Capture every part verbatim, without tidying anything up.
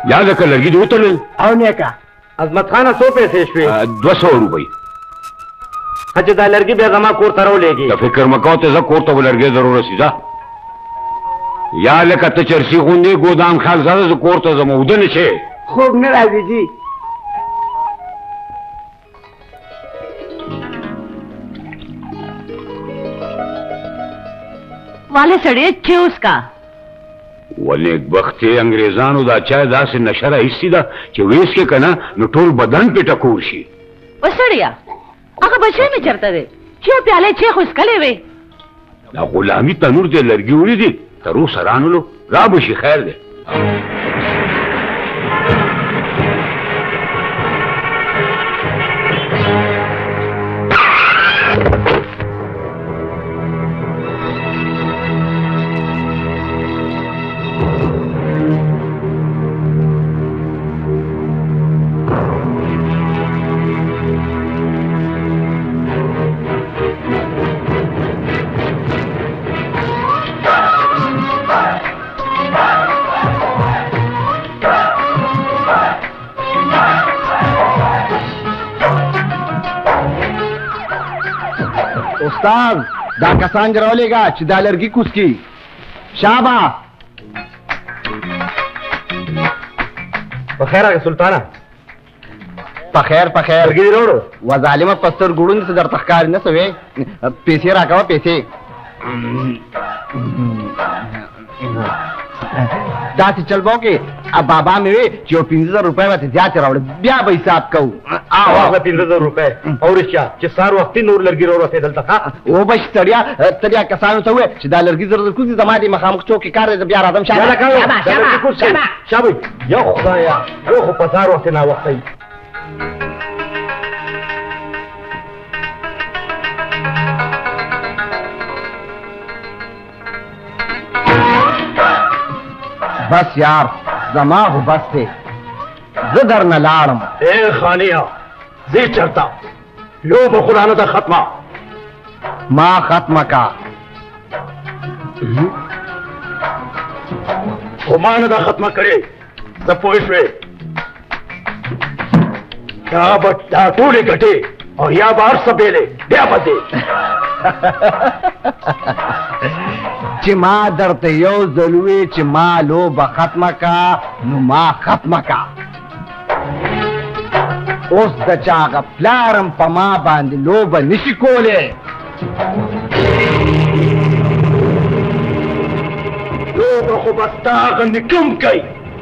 یاد کړه لرګي دې وتړل او نیکه عظمت خانه څو پیسې شوې؟ دوه سوه روپۍ. چې دا لرګي بیا زما کور ته راولېږي. د فکر مه کوه ته زه کور ته به لرګي ضرور رسي ځه. یا لکه ته چرسي غوندې ګودام خال زده زه کور ته ځم اوده نه شې. خوب نه راځي جي. والے سړی چې اوس کا ولې بختي انګريزانو دا چای داسې نشره ایستی ده چې ویس کې کنه نو ټول بدن په ټکور شي. وسړیا هغه بچی مې چرته دی چې پیاله چې خو اسکلې وي. دا غلامي تنور دې لرګي وړي دي تر اوسه رانولو را به شي خیر دی. استاد دا کسان جراولېږه چې دا لرګي کوز کي. شابه پخیر راغی سلطانه. پخیر پخیر لرګي دې راوړو. و ظالمه پستر ګوړون څه درته ښکاري نه سوې. پیسې راکوه پیسې. داسې چل به وکړې بابا مې وې چې یو پنځه زره روپۍ به ترې زیاتې راوړې بیا به حساب کوو. واخله پنځه زره روپۍ او رښتیا چې سهار وختي نور لرګي راورسېدل ته وبه ستړیا ستړیا کسانو ته ووایه چې دا لرګي زر زر کوزي زما دې مخامخ چوک کې کار دی زه بیا راځم. شابه یا خدایه یو خو په سهار وختې ناوخته بس یار زما خو بس دی زه درنه لاړم. ای خانیه ځې چېرته لوبه خو رانه ده ختمه. ما ختمه کا خو ما نه ده ختمه کړې زه پوه شوې. دا به دا ټولې ګټې او یا به هر څه بېلې بیا به ځې. چې ما درته یو ځل ووې چې ما لوبه ختمه کا نو ما ختمه کا. اوس د چا هغه پلارم په ما باندې لوبه نشي کولی. لوبه خو به ستا هغه نکم کوي.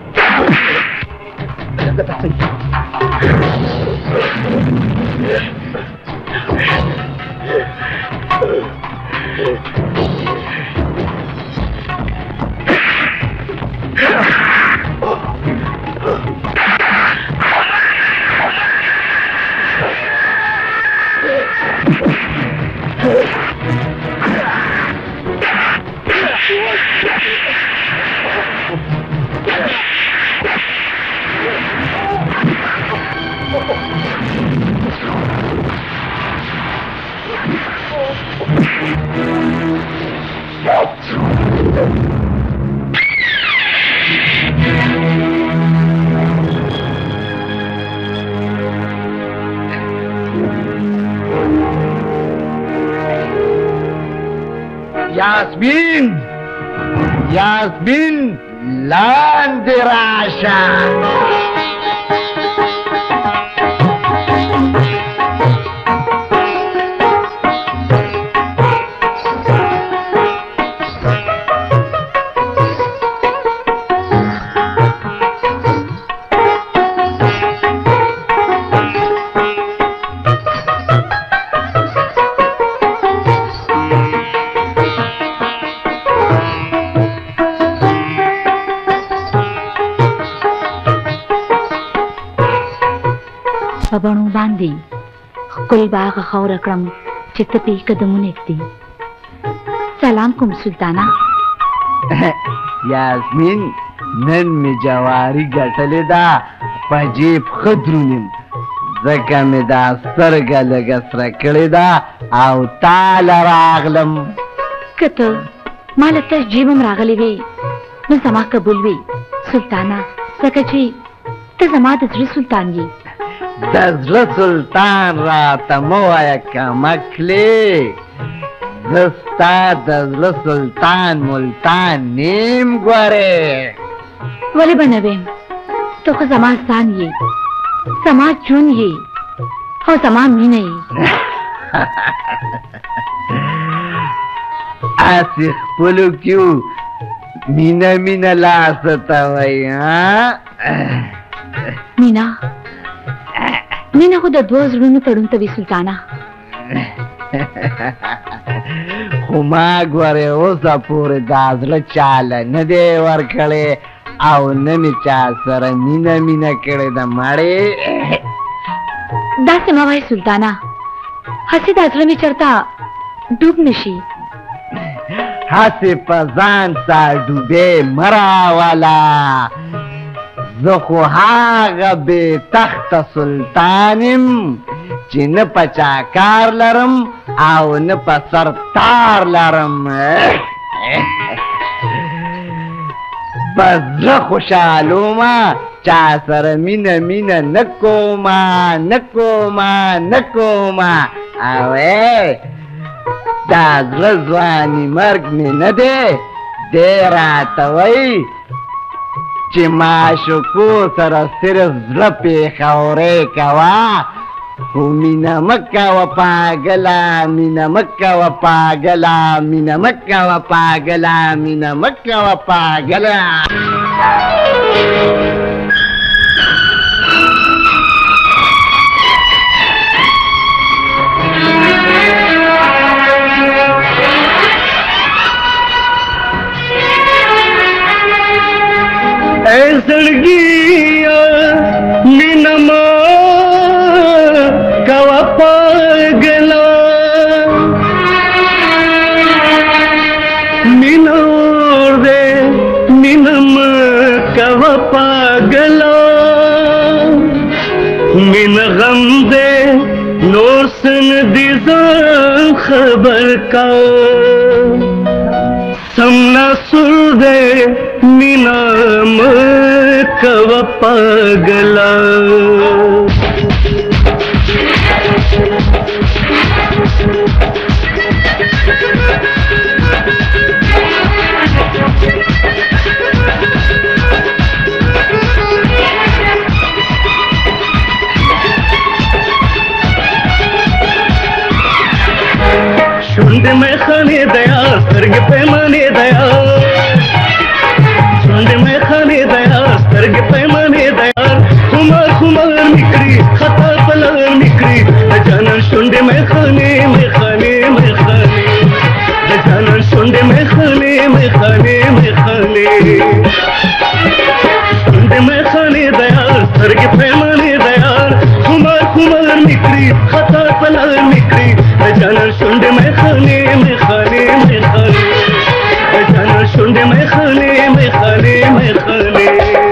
یاسمین یاسمین لاندې راشه. بڼو باندې خپل باغ خاوره کړم چې ته پې قدمونه ږدي. سلام کوم سلطانه. یاسمین نن مې جواري ګټلې ده په جیب ښه درونیم ځکه مې دا سترګه لږه سره کړې ده او تاله راغلم. که ته ما له تش جیب هم راغلی وې نو زما قبول وي سلطانه ځکه چې ته زما د زړه سلطان یې. د زړه سلطان راته مه وایه کمکلې، زه ستا د زړه سلطان ملتان نیم ګورې. ولې به نه ویم؟ ته خو زما ځان یې، زما ژوند یې او زما مینه یې. هسې خپلو کې و مینه مینه لاسه ته وایي. مینا مینا خو د دوه زړونو تړون ته وي سلطانه. خو ما ګورې اوسه پورې دا زړه چاله نه دی ورکړی او نه مې چا سره مینه مینه کړې ده مړې. داسې مه وایه سلطانه، هسې دا زړه مې چېرته ډوب نه شي. هسې په ځان سا ډوبې مه راوله، زه خو هغه بې تخته سلطان یم چې نه په چا کار لرم او نه په سر تار لرم. په زړه خوشحالومه چا سره مینه مینه نه کومه نه کومه نه کومه. اوی دا زړه ځواني مرګ مې نه دی، دی راته وایي چې معشوقو سره صرف زړه پېښورۍ کوه، خو مینه مه کوه پاګله، مینه مه کوه پاګله، مینه مه کوه پاګله، مینه مه کوه پاګله. اے زړګیا مینه مه کوه پاګله، مینه اور دی مینه مه کوه پاګله، مینه غم دی نور څه نه دي ځان خبر کا، سم ناسور دی مینه مه کوه پاګله. شونډې مې خانې دیا سترګې پیمانې دیا، شونډې مې خانې دیا سترګې پیمانې دیا، خمار خمار میکړي خطا پلار میکړي د جانان شونډې مې خانې مې خانې مې خانې، د جانان شونډې مې خانې مې خانې مې خانې، شونډې مې خانې دیا سترګې پیمانې دیا، خمار خمار میکړي خطا پلار میکړي د جانان شونډې مې خانې مې خانې مې خانې، د جانان شونډې مې خانې مې خانې مې خانې.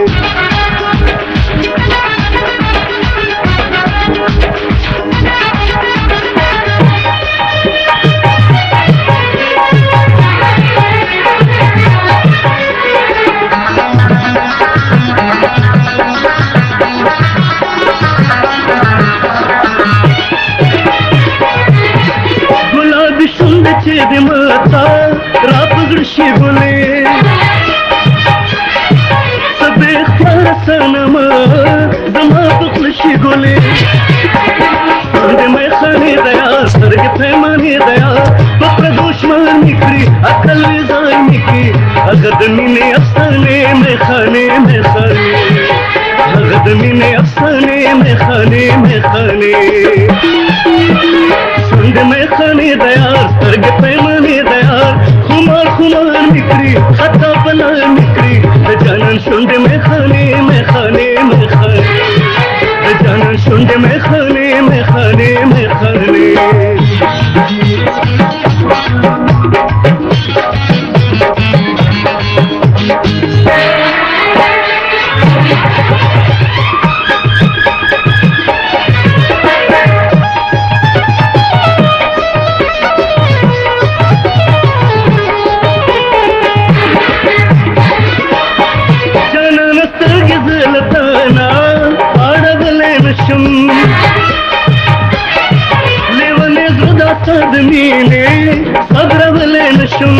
چې د متا را پګړ شي ګلې سبې خپل سنم زما پخل شي ګلې، د مې خانې دیا سترګې پیمانې دیا، پخله دشمن میکړي عقل وې ځای میکړي، هغه د مینې افسانې مې خانې مې خانې، هغه د مینې افسانې مې خانې مې خانې، شونډې مې خانې دیا سترګې پیمانې دیا، خمار خمار میکړي خطا پلار میکړي د جانان شونډې مې خانې مې خانې مې خانې، د جانان شونډې مې خانې مې خانې مې خانې. نشم لیونې زړه دا ستا د مینې صبرولی نشم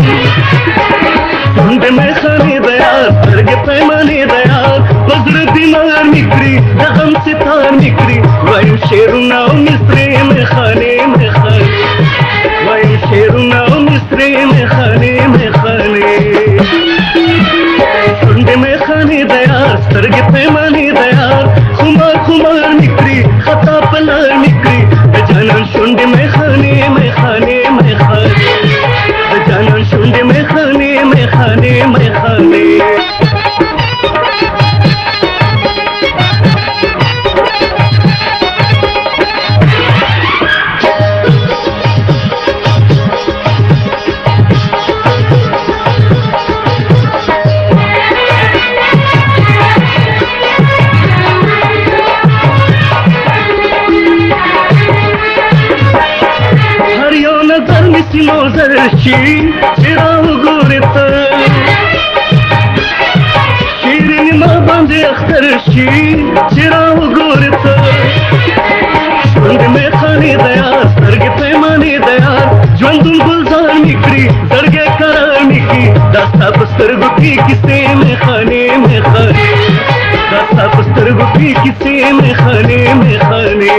د میخانې د یار سترګې پیمانې د یار په زړه بیمار مې کړي د غم ستار مې کړي وایم شعرونه او مصرې میخانې میخانې وایم شعرونه او مصرې میخانې میخانې شونډې میخانې د یار سترګې پیمانې د یار خمار خمار مې کړي خطا په لار مې کړي د جانان شونډې میخانې میخانې میخانې د جانان شونډې میخانې میخانې میخانې موزر شي چې راوګورې ته شیریني ما باندې اختر شي چې راوګورې ته شونډې میخانې د یار سترګې پیمانې د یار ژوندون ګلزار مې کړي زړګی قرار مې کړي دا ستا په سترګو کې کیسې میخانې میخانې دا ستا په سترګو کې کیسې میخانې میخانې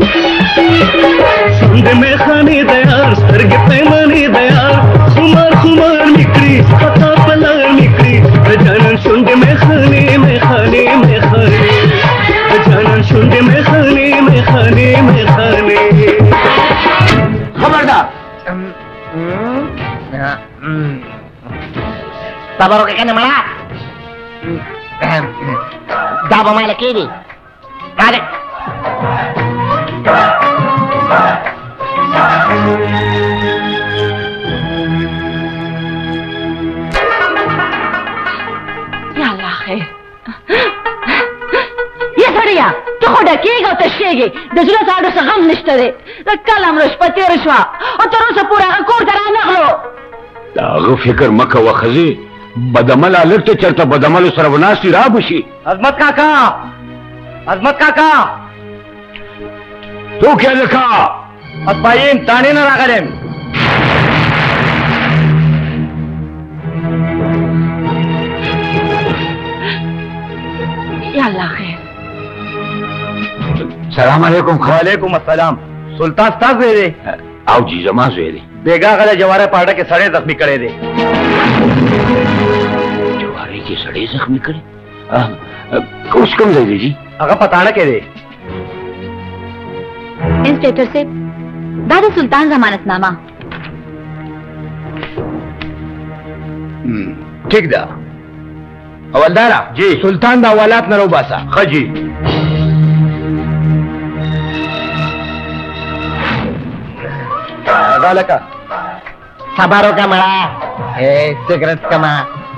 شونډې میخانې د یار سترګې پیمانې د یار خمار خمار مې کړي خطا په لار مې کړي د جانان شونډې میخانې میخانې میخانې د جانان شونډې میخانې میخانې میخانې خبردار صبر وکړه کنه مړه دا به ماله کېږي راځه یا الله خیر یا سړیا ته خو ډکېږه او تشېږې د زړه ساړو څه غم نشته دی د کله مړه شپه تېره شوه او تر اوسه پورې هغه کور ته رانغلو د هغه فکر مه کوه ښځې بدعمل هلک ته چېرته بدعملو سره به ناستې را به شي عظمت کاکا عظمت کاکا څوک یې هلکه اطباین تانې نه راغلم یا الله خیر سلام علیکم وعلیکم السلام سلطان ستا زوی دی او جی زما زوی دی بیګا غله جواره پاړه کې سړی زخمی کړی دی جوارې کې سړی زخمی کړی اوس کوم ځای دی جی هغه پتاڼه کې دی انسپیکټر صاحب دا د سلطان ضمانتنامه ٹھیک ده اولدارا جی سلطان دا اولاد نه روباسه ښه جی دا لکه صبر وکړه مړه سګرټ کما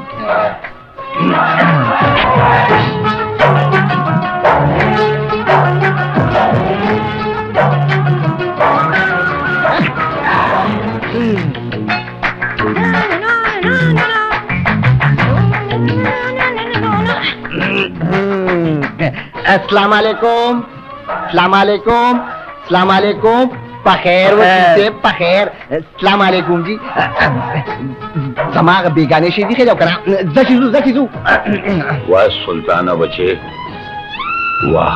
السلام علیکم السلام علیکم السلام علیکم بخیر وکیل صاحب بخیر السلام علیکم جی زما بیگانه شي دي خیر وکړه زکی زو زکی زو واه سلطانه بچې واه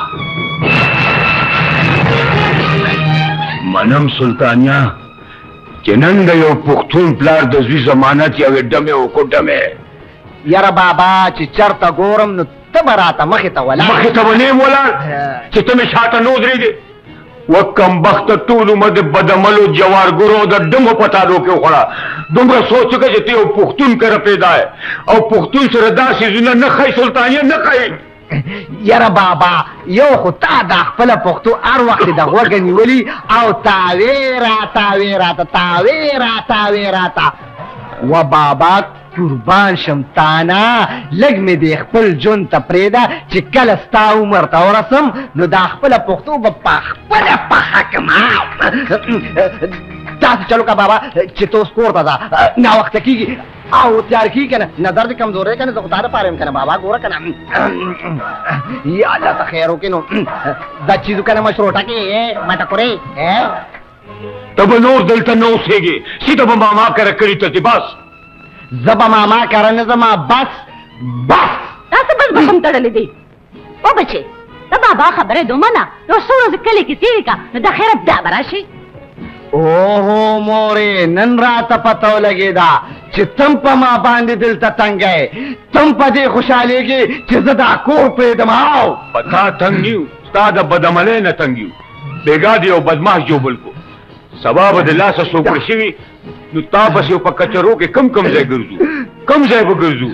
منم سلطانیا چې نن د یو پښتون پلار د زوی ضمانت یوې ډمې وکړو ډمې یاره بابا چې چرته ګورم نو ته به راته مخې ته ولاړ مخې ته به نه یم ولاړ چې ته مې شاته نه ودرېږې و کمبخته ټول عمر د بدعملو جوارګرو د ډمو په تالو کې وخوړه دومره سوچ وکړه چې ته یو پښتون کره پیدا یې او پښتون سره دا څیزونه نه ښایي سلطانیه نه ښایي یاره بابا یو خو تا دا خپله پښتو هر وخت د غوږه نیولي او تاوې را تاوې راته تاوې را تاوې راته و بابا قربان شم تانا لږ مې د خپل ژوند ته پرېږده چې کله ستا عمر ته ورسم نو دا خپله پښتو به په خپله پخه کړم داسې چلو که بابا چې ته اوس کور ته ځه ناوخته کېږي او تیار کی کنه نظر دې کمزورې کنه زه خو تا دپاره یم کنه بابا ګوره کنه یا الله ته خیر وکړي نو دا چیز کنه مشروطه کې مټه کورې ته به نور دلته نه اوسېږې سیده به ماما کره کړي ته بس زه به ماما کره نه ځما بس بس تاسو بس بس هم تړلې دي او بچې ته بابا خبره دې ومنه یو څو ورځې کلي کې تېرې کړه نو د خیره بیا به راشي اوهو مورې نن راته پته ولګېده چې تم په ما باندې دلته تنګی تم په دې خوشحالېږې چې زه دا کور پرېږدم او په تا تنګ یو ستا د بدعملۍ نه تنګ یو بېګا دې یو بدماش جوبل کو سبا به د لاسه سوکړ شوي نو تا بس یو په کچرو کې کم کم ځای ګرځو کم ځای به ګرځو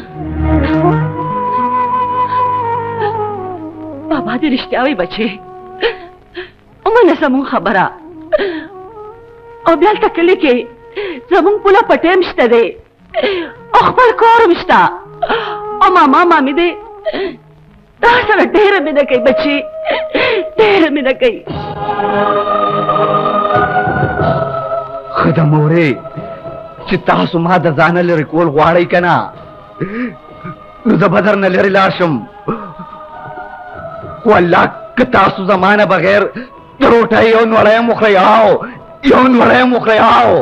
بابا دې رښتیا وایي بچې ومنه زموږ خبره او بیا هلته کلي کې زموږ پوله پټی شته دی او خپل کور هم شته او ماما مامي دې تا سره ډېره مینه کوي بچې ډېره مینه کوي ښه ده مورې چې تاسو ما د ځانه لرې کول غواړئ که نه نو زه به درنه لرې لاړ شم والله که تاسو زما نه بغیر د روټۍ یو نوړی هم وخورئ او یو نوړی هم وخورئ او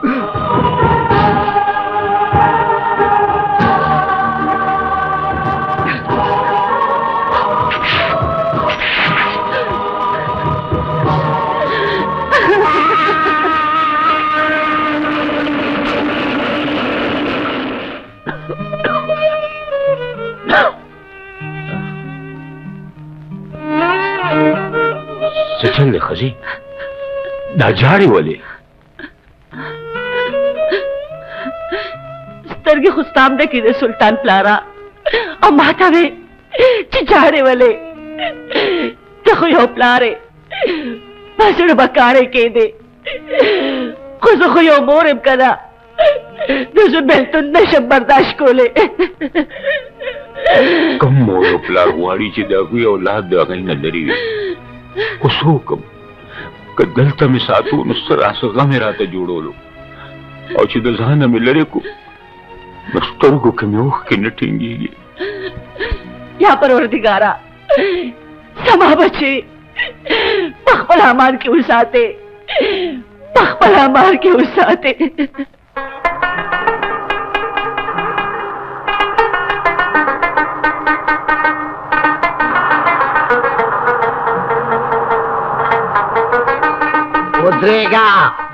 څه چل دی ښځې دا جاړې ولې سترګې خو ستا هم ډکې دي سلطان پلاره او ما ته وې چې جاړې ولې ته خو یو پلار یې ما زړه به کاڼی کېدې خو زه خو یو مور یم که نه د ژوند بېلتون نشم برداشت کولی کوم مور او پلار غواړي چې د هغوی اولاد د هغوی نه لرې وي خو څه وکړم که دلته مې ساتو نو څه راڅه غم یې راته جوړولو او چې د ځانه مې لرې کړو نو سترګو کې مې اوښکې نه ټینګېږي یا پروردګاره زما بچې په خپل امان کې وساتې په خپل امان کې وساتې ودرېږه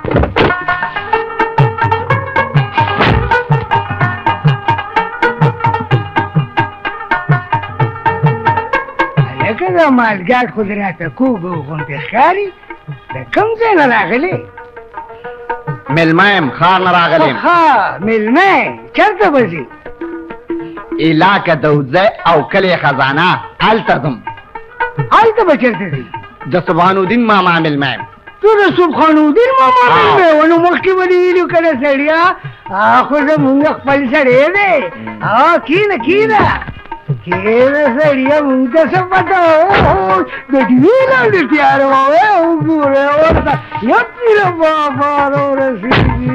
هلکه دا مالګاټ خو دې راته کوږ غوندې ښکاري د کوم ځای نه راغلې مېلمه یم ښار نه راغلی یم ها مېلمه چېرته به ځې علاقه دوځی او کلی خزانه هلته ځم هلته به چېرته ځې د سبحان الدین ماما مېلمه یم تو د سبحان الدین ماما مېلمه و نو مخکې به دې ویلي که نه سړیا خو زمونږ خپل سړی دی کښېنه کښېنه کښېنه سړیا مونږ ته څه پته د ډېوې لاندې تیاره وه وګوره ورته یو پیره بابا راورسېږي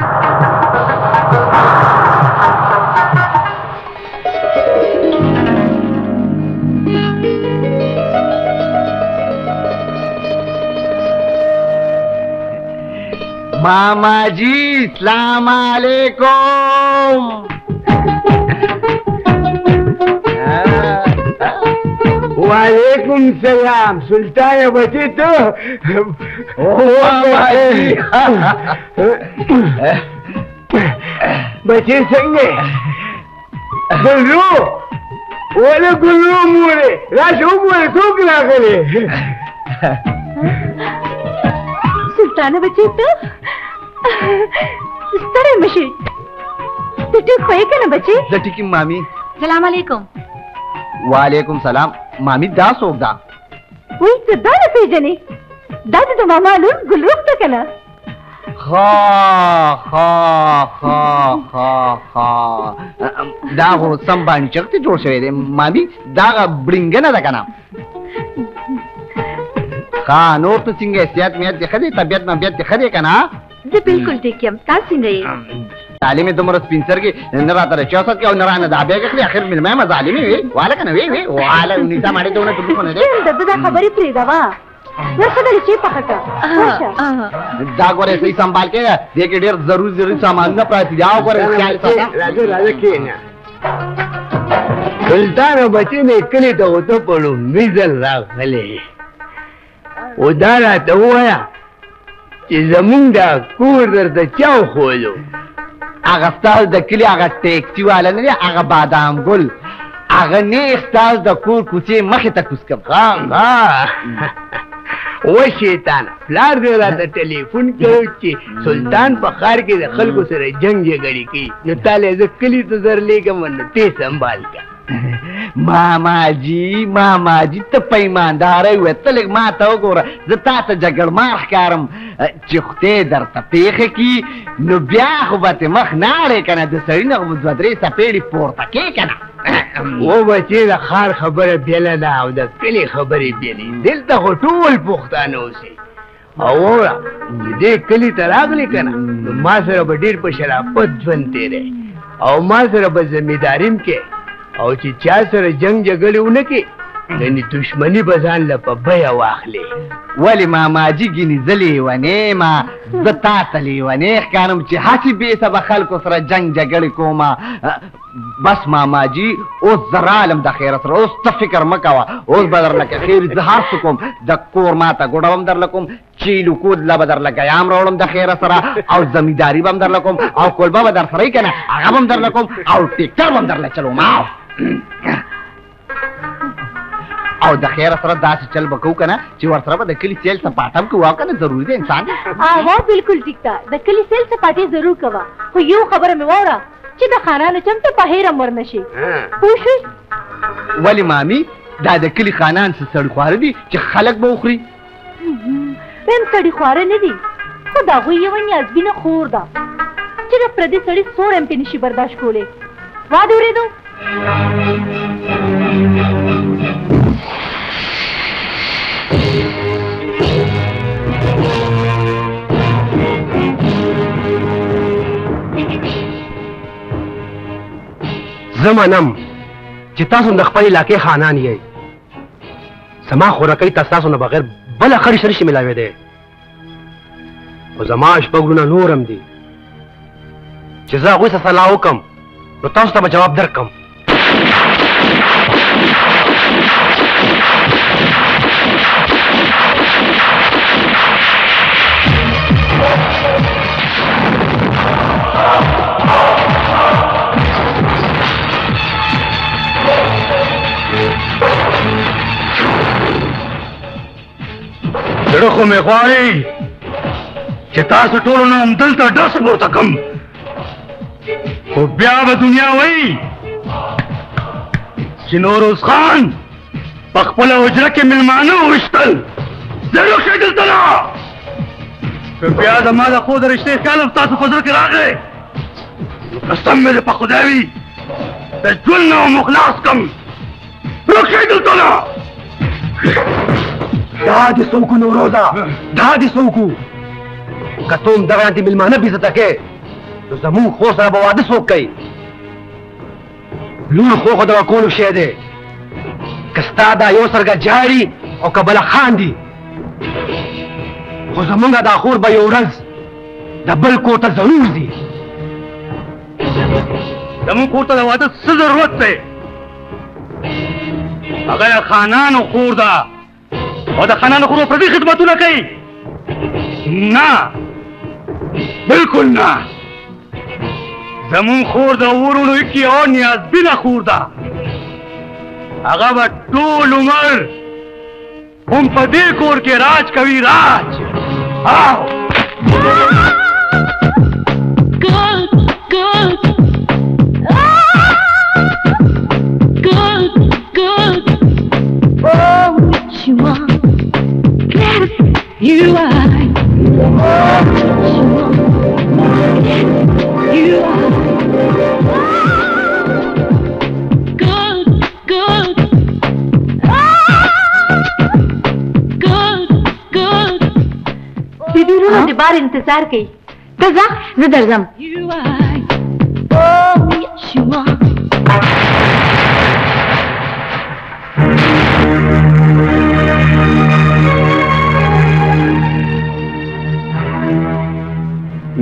मामा जी सलाम अलैकुम वालेकुम सलाम सुल्तान बचे तो बचे संगे गुल्लू ओले गुल्लू मोरे राशो मोरे तो क्या करे सुल्तान बचे तो ستړی مشي ته ټیک خو یې که نه بچې زه ټیک یم مامي سلام علیکم وعلیکم سلام مامي دا څوک ده وایي ته دا نه پېژنې دا د د ماما لور ګلروخ ده که نه ها ها ها ها ها دا خو سم باندې چغتې جوړ شوی دی مامي دا بړینګنه ده که نه ښه نور ته څنګه صحت میت دې ښه دی طبیعت مبیعت دې ښه دی که نه زه بالکل ټیک یم تاسو څنګه یې تعلیمي دومره سپین سترګې نه راته رچوسات کې او نه رانه دا بیا کړي اخر مې مې ظالمي وي واله کنه وي وي واله نیتا ماړي ته ونه ټکو نه دي د دا خبرې پرې دا وا ورته د چی پخټه دا ګوره سي سنبال کې دې کې ډېر ضروري ضروري سامان نه پاتې دا ګوره خیال ساته راځه راځه کېنه سلطان بچی نه کلی ته وته پړو میزل راغله و دا راته وایا چې زمونږ دا کور درته چاو خولو هغه ستاسو د کلي هغه ټیکسي والا نه دی هغه بادام ګل هغه نیغ ستاسو د کور کوڅې مخې ته کوز کړم ها و شیطان پلار دې راته ټلیفون کړو چې سلطان په ښار کې د خلکو سره جنګ جګړې کوي نو تاله زه کلي ته در لېږم نو ته سنبال کړه ماما جی ماما جی ته پیمانداره وې ته لږ ما ته وګوره زه تا ته جګړمار ښکارم چې خدای درته پېښه کي نو بیا خو به تې مخ ناړې که نه د سړي نه خو به دوه درې څپېړې پورته کې که نه و بچې د ښار خبره بېله ده او د کلي خبرې بېلې دلته خو ټول پښتانه اوسي او وره چې دې کلي ته راغلې که نه نو ما سره به ډېر په شرافت ژوند تېری او ما سره به زمینداریم کې او چې چا سره جنگ جګړې ونه کې یعنې دشمني به ځان له په بیه واخلې ولې ماماجي ګینې زه لیونی ما زه تا ته لیونی ښکارم چې هسې بې سبه خلکو سره جنګ جګړې کومه بس ماماجي اوس زه رالم د خیره سره اوس ته فکر مه کوه اوس به درله که خیر زه هر څه کوم د کور ما ته ګوډه به م درله کوم چیلو کودله به درله ګیام راوړم د خیره سره او زمینداري به م درله کوم او کلبه به در سره یي که نه هغه به م درله کوم او ټیکټر به م درله چلوم او د خیره سره داسې چل به کوو که نه چې ورسره به د کلي سیل سپاټه هم کوو او که نه ضروري دی انسان هو بالکل ټیک ده د کلي سیل سپاټې ضرور کوه خو یو خبره مې واوره چې د خانانو چمته په هیره مر نه شي پوه شوې ولې مامي دا د کلي خانان څه سړي خواره دي چې خلک به وخوري ویم سړي خواره نه دي خو د هغوی یوه نیازبینه خور ده چې د پردي سړي سوړ هم پې نشي برداشت کولی وا دې اورېدو زه منم چې تاسو د خپل علاقې خانان یې زما خوراکۍ ته ستاسو نه بغیر بله خړې سره شي ملاوی دی خو زما شپږ ورونه نور هم دي چې زه هغوی څه صلاح وکړم نو تاسو ته به جواب درکړم زړه خو مې غواړي چې تاسو ټولو نه همدلته ډس پورته کړم خو بیا به دنیا وایي چې نوروز خان په خپله حجره کې مېلمانه وویشتل زه شئ دلته نه که بیا زما د خو د رښتې خیال هم ستاسو په زړه کې راغی نو قسم مې دې په خدای وي د ژوند نه مو خلاص کړم روک شئ دلته نه دا دې څوک نوروزه دا دې څوک که ته هم دغه شانتې مېلمانه بېزته کوې نو زمونږ خور سره به واده څوک کوي لور خو خو دغه کولو شی دی که ستا دا یو سترګه جاړي او که بله خاندي خو زمونږ دا خور به یو ورځ د بل کور ته ضرور ځي زمونږ کور ته د واده څه ضرورت دی هغه د خانانو خور ده او د خانانو خور پردي خدمتونه کوي نه بالکل نه زمون خور د ورونو کې او نیازبینه خور ده هغه به ټول عمر هم په دې کور کې راج کوي راج آو Good, good. Good, good. Oh, what you want? Glad you are. You are. Good, good. Good, good. بیبي ورونو د بار انتظار کوي ته ځه زه درځم You are.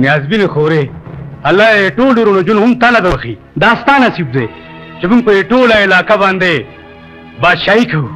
نیازبین خورې الله یې ټول ورونو جون هم تعالی درخي دا ستا نصیب دی چې موږ په ټوله علاقه باندې بادشاهي کوو.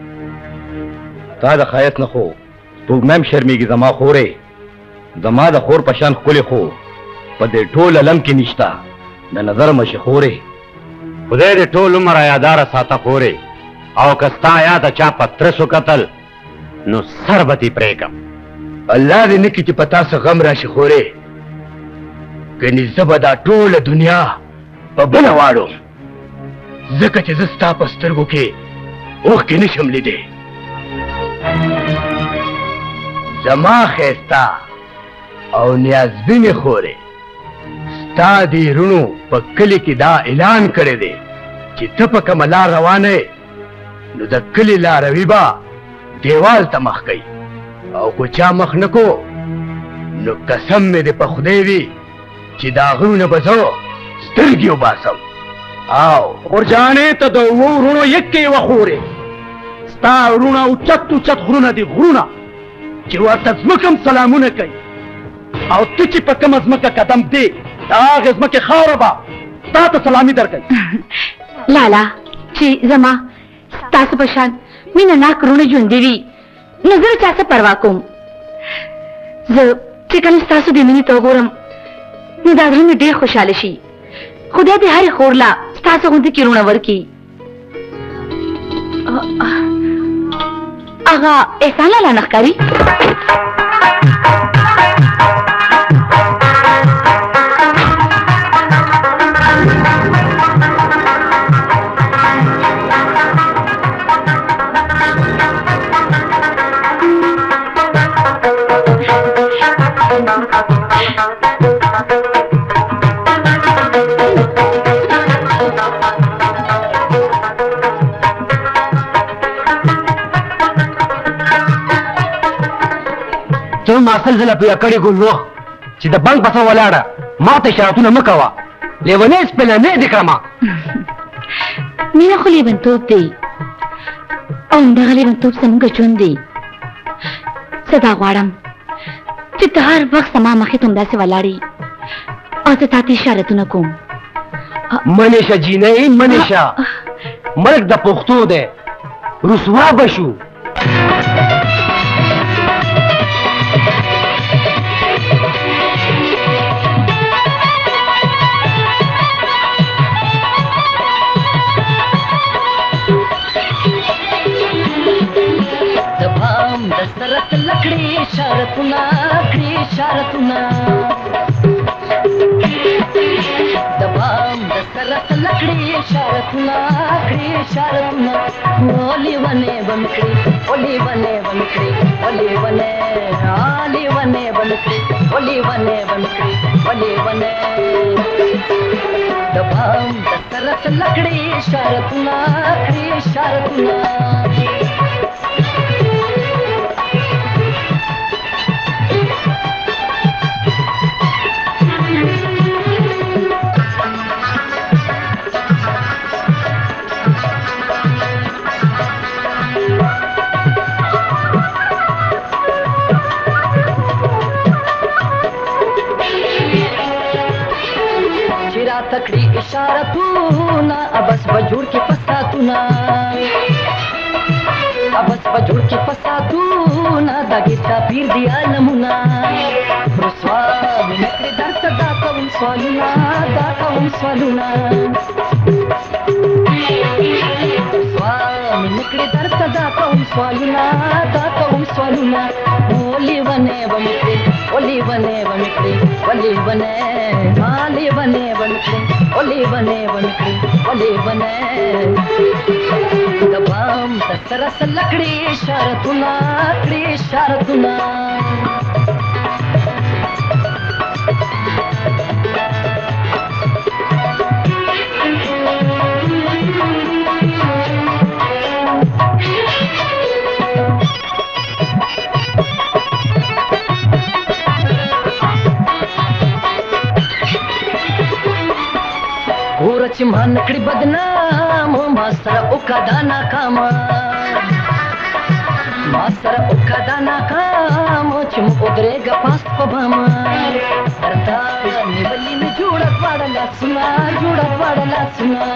تا د ښایست نه خو سپوږمۍ شرمېږي زما خورې، زما د خور په شان ښکلې خو په دې ټول علم کې نشته، د نظر مشي خورې. خدای دې ټول عمر یاداره ساته خورې، او که ستا یاده چا په ترسو کتل نو سر به دې پرېږدم. الله دې نه کړي چې په تاسو غم راشي خورې، ګنې زه به دا ټوله دنیا په بله واړم، ځکه چې زه ستا په سترګو کې اوښکې نشم لیدی. زما ښایسته او نیازبینې خورې، ستا دې رونو په کلي کې دا اعلان کړی دی چې ته په کومه لار روانه یې نو د کلي لاروي به دیوال ته مخ کوي، او که چا مخ نه کو نو قسم مې دې په خدای وي چې د هغوی نه به زه سترګې وباسم. او خورجانې ته د اوو وروڼو یکې یوه خورې، ستا وروڼه اوچت اوچت غرونه دي، غرونه چې ورته ځمکه هم سلامونه کوي، او ته چې په کومه ځمکه قدم دی د هغې ځمکې خاوره به ستا ته سلامي درکوي. لالا چې زما ستاسو په شان مینه ناک وروڼه ژوندي وي نو زه چا څه پروا کوم. زه چې کله ستاسو د مینې ته وګورم نو دا زړه مې ډېر خوشحاله شي. خدای دې هرې خور له ستاسو غوندې کې وروڼه ورکړي. هغه احسان لالا نه ښکاري؟ ته ما سل ځله په یکړې ګل وخ چې د بنک پسه ولاړه ما ته اشارتونه مه کوه، لیونۍ سپېلنۍ دې کړمه. مینه خو لیونتوب دی او همدغه لیونتوب زموږ ژوند دی. زه دا غواړم چې ته هر وخت زما مخې ته همداسې ولاړې او زه تا ته اشارتونه کوم. منې شه جینۍ منې شه، ملک د پښتو دی، رسوا به شو. دسرت لکړي اشارتونه کړي اشارتونه د بام دسرت لکړي اشارتونه کړي اشارتونه ولي ونه بمکړي ولي ونه بمکړي ولي ونه علي ونه بمکړي ولي ونه بمکړي ولي ونه د بام دسرت لکړي اشارتونه کړي اشارتونه تکړی اشارتونه ابس بجوړ کې فساتونه ابس بجوړ کې فساتونه دغه تعبیر دی عالمونه رسوا نکړي درته دا کوم سوالونه دا کوم سوالونه رسوا نکړي درته دا کوم سوالونه دا کوم سوالونه ولي ونه ومکړي ولي ونه ومکړي ولي ونه مالي ونه ومکړي ولي ونه ومکړي ولي ونه د بام تسرس لکړي اشارتونه کړي اشارتونه چې مان کړي بدنام ما سره وکړه ناکام ما سره وکړه ناکام چې مو درېږه پاس په بام درته جوړه دواړه لاسونه جوړه دواړه لاسونه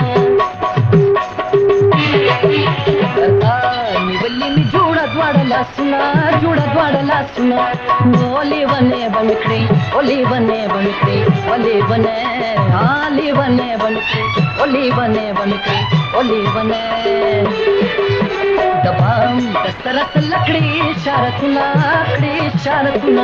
نیولې مې جوړه دواړه لاسونه جوړه دواړه لاسونه ولې ونه به مې کړې ولې ونه به مې کړې ولې ونه ولې ونه به مې کړې ولې ونه به مې کړې ولې ونه دبام د سرت لکړې اشارتونه کړې اشارتونه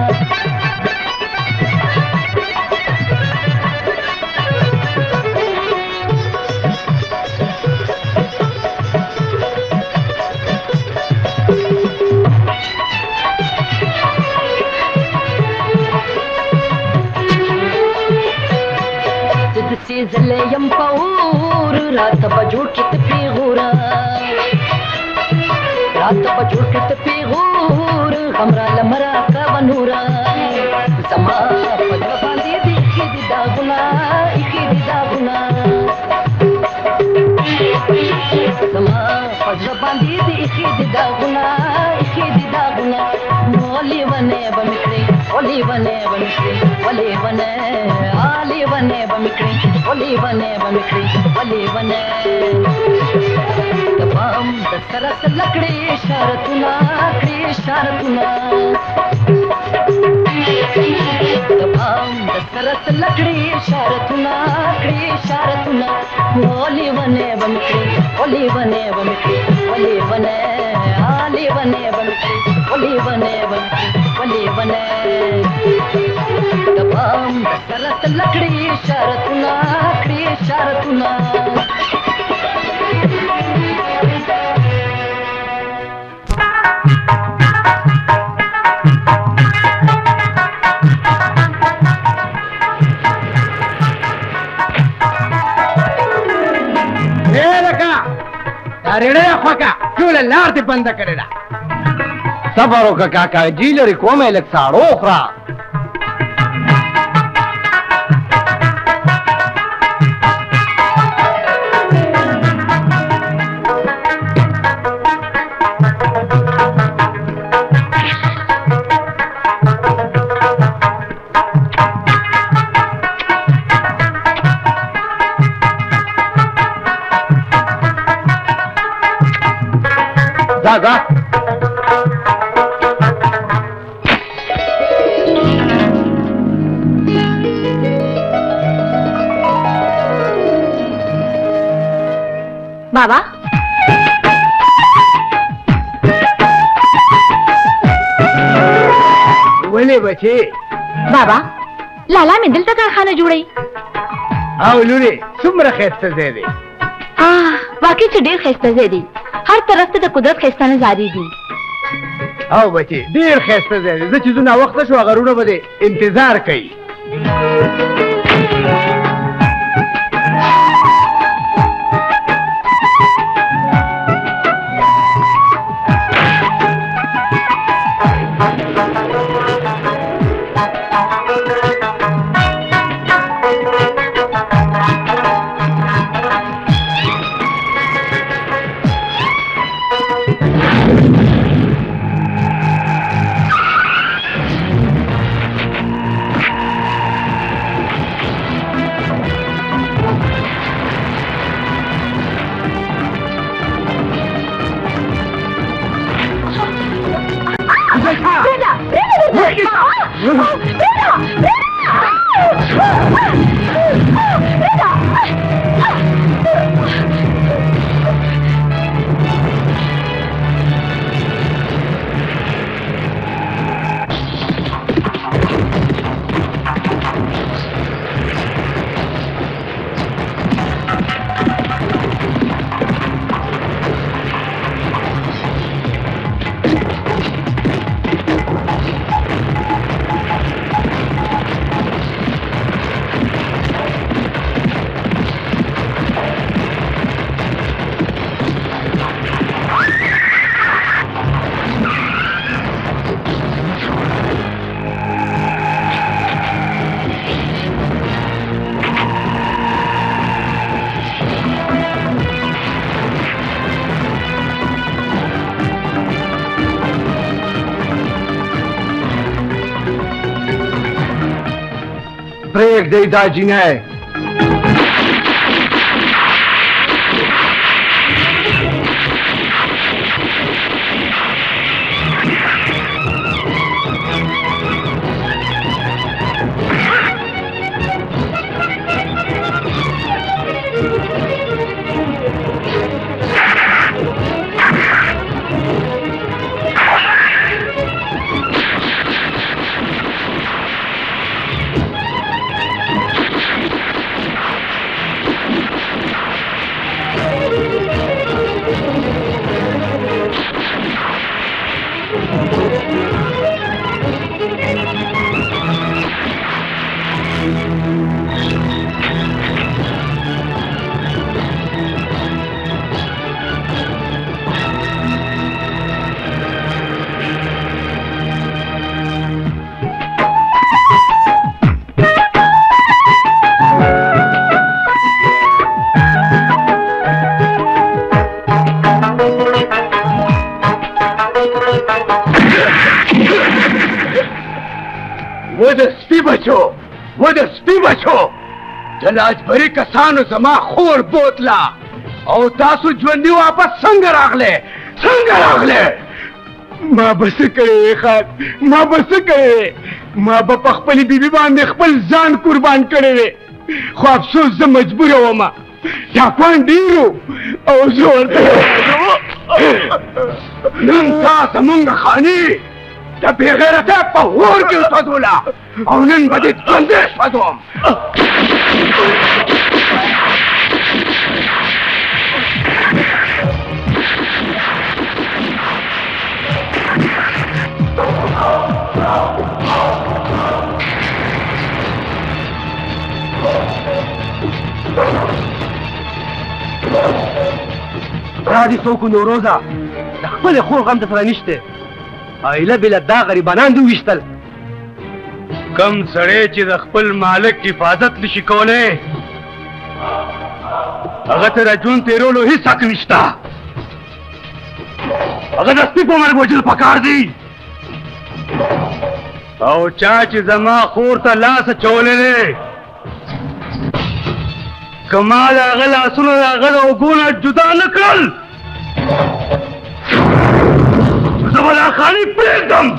زله يم پور رات بجوړ کت پیغورا رات بجوړ کت پیغور همرا لمرا کا ونورا زما پد باندې دي خې دا غنا خې دا غنا زما پد باندې دي خې دا غنا خې دا غنا ولي ونه بمکري ولي ونه بمکري ولي ونه علي ونه بمکري ولي ونه بمکري ولي ونه تمام د سرت لکړې اشارتونه کړې اشارتونه تمام د سرت لکړې اشارتونه کړې اشارتونه ولي ونه بمکري ولي ونه بمکري ولي ونه علي ونه بمکري ولي ونه بمکري ولي ونه تمام د سرت لکړې اشارتونه کړې اشارتونه ریړې خوکا ټول لار دې بند کړی دا صبر وکړه کاکا جی لري کومه لک ساړو خورا دا Baba ولې بچي Baba لالا مې دلته کارخانه جوړي او لوري څومره ښایسته ځای دی آه واقعي چې ډېر ښایسته ځای دی هر طرف ته د قدرت ښایسته نظارې دي او بچي ډېر ښایسته ځای دی زه چې زه ناوخته شو هغه وروڼه به دې انتظار کوي پریک دی دا جنای و د سپي بچو د لاجبري کسانو زما خور بوتله او تاسو ژوندي واپس څنګه راغلی څنګه راغلی ما به څه کړی خان ما به څه کړی ما به په خپلې بیبي باندې خپل ځان قربان کړی وی خو افسوس زه مجبوره ومه ډاکوان ډېرو او زه ورته نن تا زمونږ خاني د بېغیرته په اور کې وسوځوله او نن به دې ژوندی سوځوم را دي څوک نوروزه د خپلې خور غم ته سره نشته ایله بله دا غریبانان دي وویشتل کم سړی چې د خپل مالک حفاظت نشي کولی هغه ته د ژوند تېرولو هېڅ حق نشته هغه د سپي په مرګ وژل پکار دي او چا چې زما خور ته لاس اچولی دی که ما د هغه لاسونه د هغه د اوږو نه جدا نه کړل زه به دا خاني پرېږدم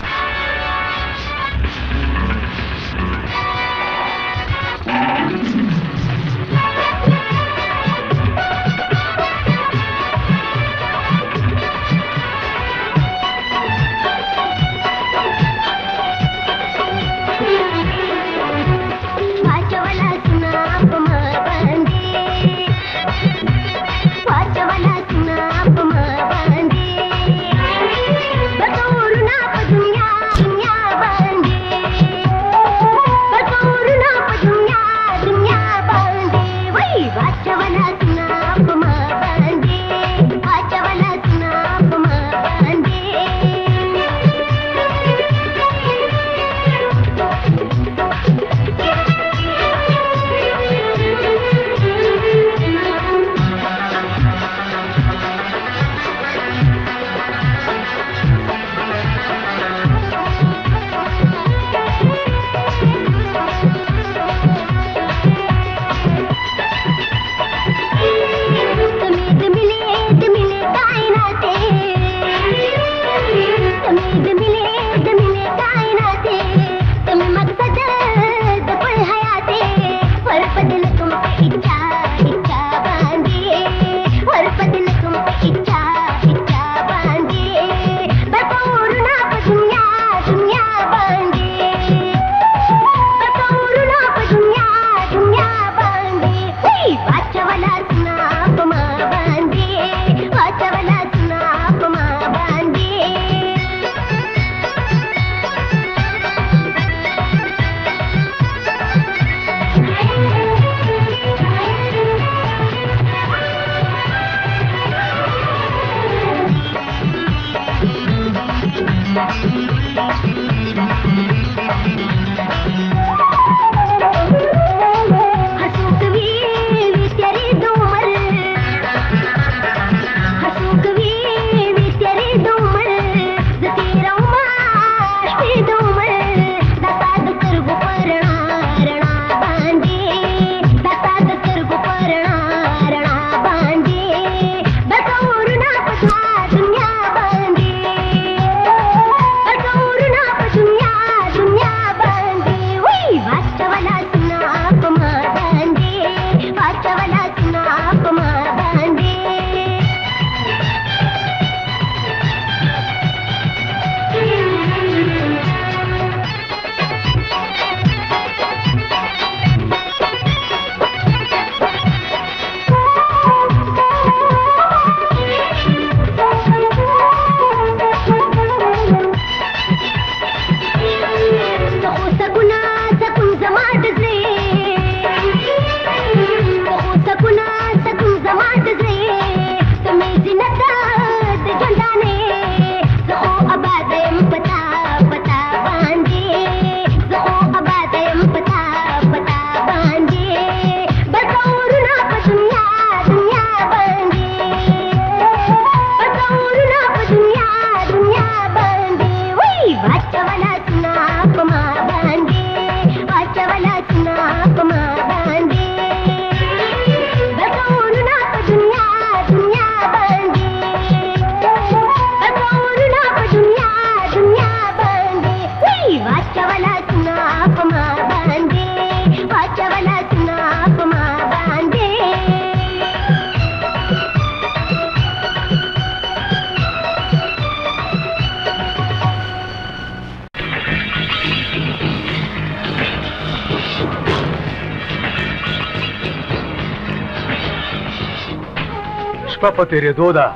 شپه په تېرېدو ده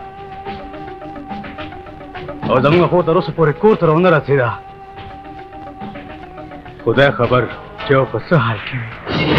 او زموږ خو تر اوسه پورې کور ته راونه رسېده. خدای خبر چې او په څه حال کې وي.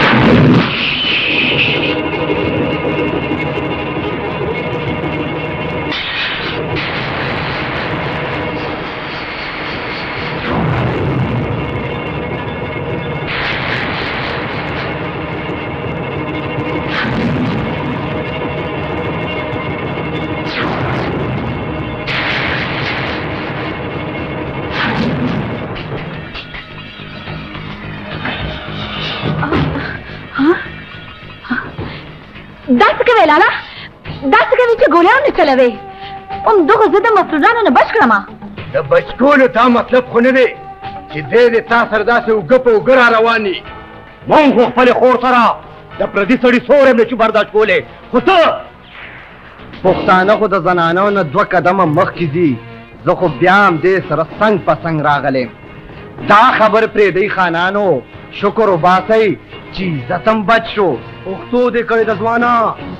لالا داسې کوي چې ګولیان نه چلوي. هم دغه زه د مفروضانو نه بچ کړم. د بچ کولو تا مطلب خو نه دی چې دی د تا سره داسې اوږه په اوږه را روان دي. مونږ خو خپلې خور سره د پردي سړي سوری هم نشو برداشت کولی. خو ته پښتانه خو د زنانو نه دوه قدمه مخکې دي. زه خو بیا هم دې سره څنګ په څنګ راغلی. دا خبر پرېږدئ خانانو، شکر وباسئ چې عزت هم بچ شو. پښتو دې کړې د ځوانه.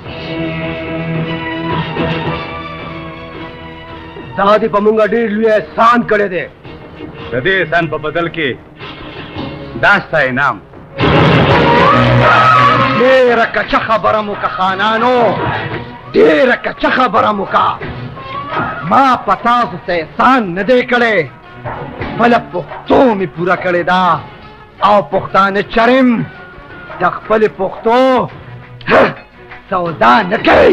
دا دې په مونږ ډېر لوی احسان کړی دی. د دې احسان په بدل کې دا ستا انعام. ډېره کچه خبره مو که خانانو، ډېره کچه خبره مو که. ما په تاسو څه احسان نه دی کړی، خپله پښتو مې پوره کړې ده او پښتانه چرم د خپلې پښتو سودا نه کوي.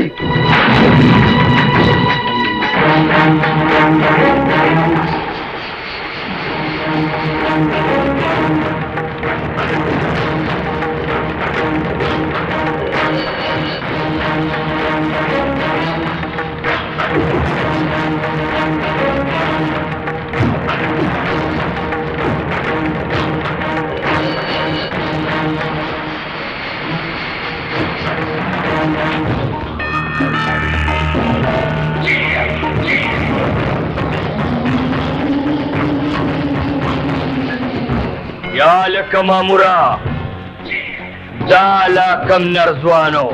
یا لکه مامورا دا لا کم نرځوانو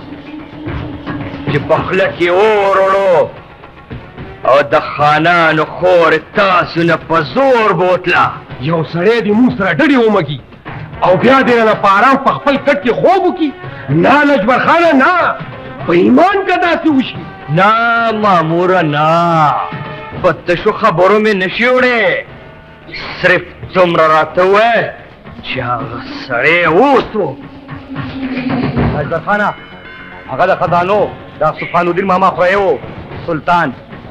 چې په خوله کې اور وړو او د خانانو خور تاسو نه په زور بوتله. یو سړی دې موږ سره ډډې ومږي او بیا دې رانه په ارام په خپل کټ کې خوب وکړي. نه لجبر خانه نه، په ایمان که داسې وشي. نه ماموره نه، په تشو خبرو مې نشي وړی. صرف څومره راته ووایه چې هغه سړی اوس و. لجبر خانه هغه د خزانو د سبحان الدین ماما خوری و سلطان.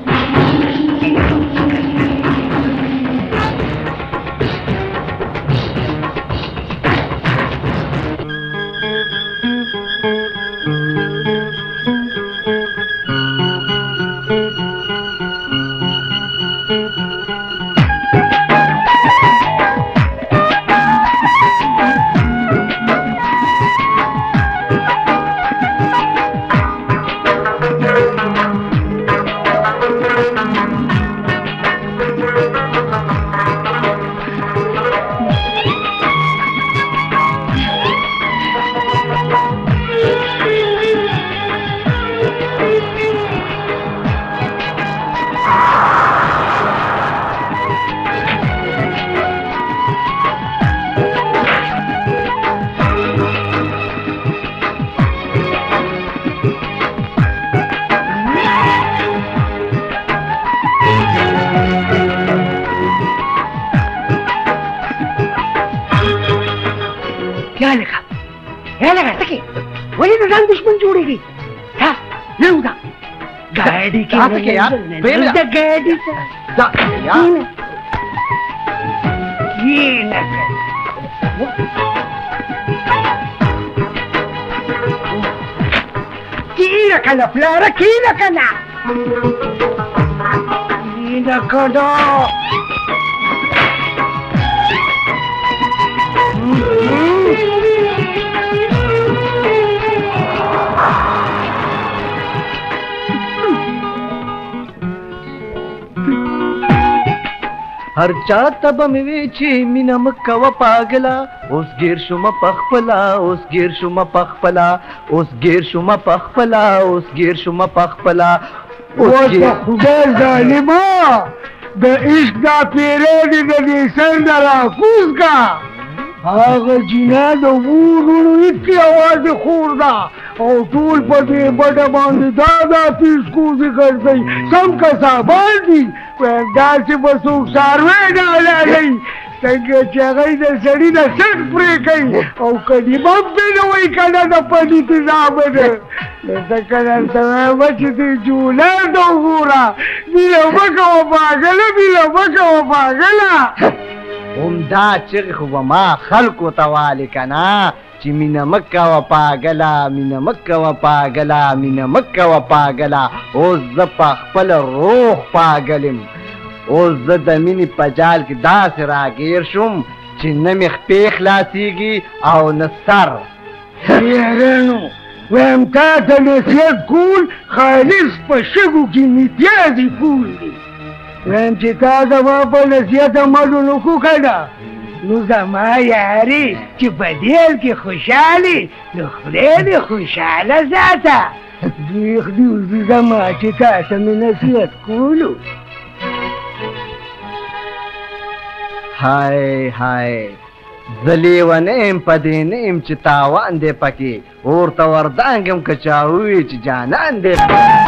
Kira kana Flora, kira kana. Kira kana. هر چاته به مې وې چې مینه مه کوه پاګله اوس ګیر شومه پخپله اوس ګیر شومه پخپله اوس ګیر شومه پخپله اوس ګیر شومه پخپله اوس په خدای ظالمه د عشق دا پیری دې د دې سر نه راکوز کا هغه جینه د وروڼو هېڅ اواز خور ده او ټول په دې بډه باندې دا دا پیسکوزې ګرځئ سم کسابان دي وایم داسې به څوک څاروی نه حلالوي څنګه چې هغوی د سړي نه سټ پرې کوي او کلمه هم پرې نه وایي که نه د پلیت زامنه نو ځکه درته وایم چې دې جولان ته وګوره مینه مه کوه پاګله مینه مه کوه پاګله همدا چغې خو به ما خلکو ته والې که نه چې مینه مه کوه پاګله مینه مه کوه پاګله مینه مه کوه پاګله اوس زه په خپل روح پاګل یم اوس زه د مینې په جال کې داسې راګیر شوم چې نه مې خپې خلاصېږي او نه سر یارانو وایم تا ته نصیحت کول خالص په شګو کې متیازې پول دي وایم چې تا زما په نصیحت عمل ونه کړو که نه نو زما یارې چې په دیل کې خوشحالې نو خدای دې خوشحاله ساته دویخ دوزي زما چې تا ته مې نصیحت کولو های های زه لیونه یم په دې نه یم چې تاوان دی پکې ورته وردانګم که چا ووایي چې جانان دی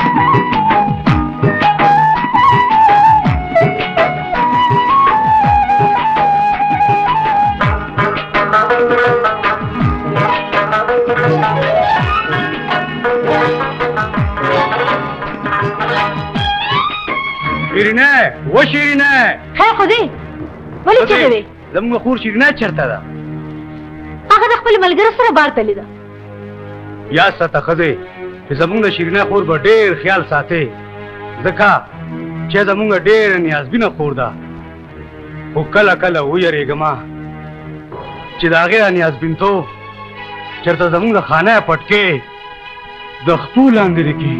شیرینه و شیرینه خیر خو دی ولې چغې وې زموږ خور شیرینه چېرته ده هغه د خپل ملګرو سره بار تللې ده یا ساته ښځې چې زموږ د شیرینه خور به ډېر خیال ساتې ځکه چې زموږ ډېره نیازبینه خور ده خو کله کله ویرېږم چې د هغې د نیازبینتوب چېرته زموږ د خانه پټکې د خپو لاندې رکي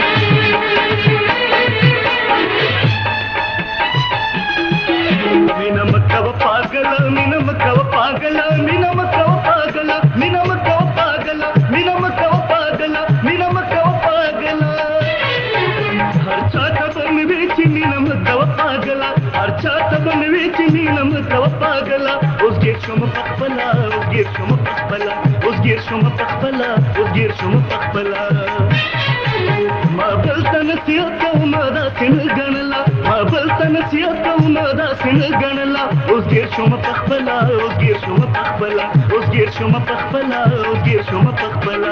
मीना मक्का वो पागला मीना मक्का वो पागला मीना मक्का वो पागला मीना मक्का वो पागला मीना मक्का वो पागला मीना मक्का वो पागला हर चाहता बन बेची मीना मक्का वो पागला हर चाहता बन बेची मीना मक्का वो पागला उस गिर शुम पखपला उस गिर शुम पखपला उस गिर शुम पखपला उस गिर शुम पखपला ما بل تنسیت او مادا سن غنلا ما بل تنسیت او مادا سن غنلا اوس ګیر شوم پخپلا اوس ګیر شوم پخپلا اوس ګیر شوم پخپلا اوس ګیر شوم پخپلا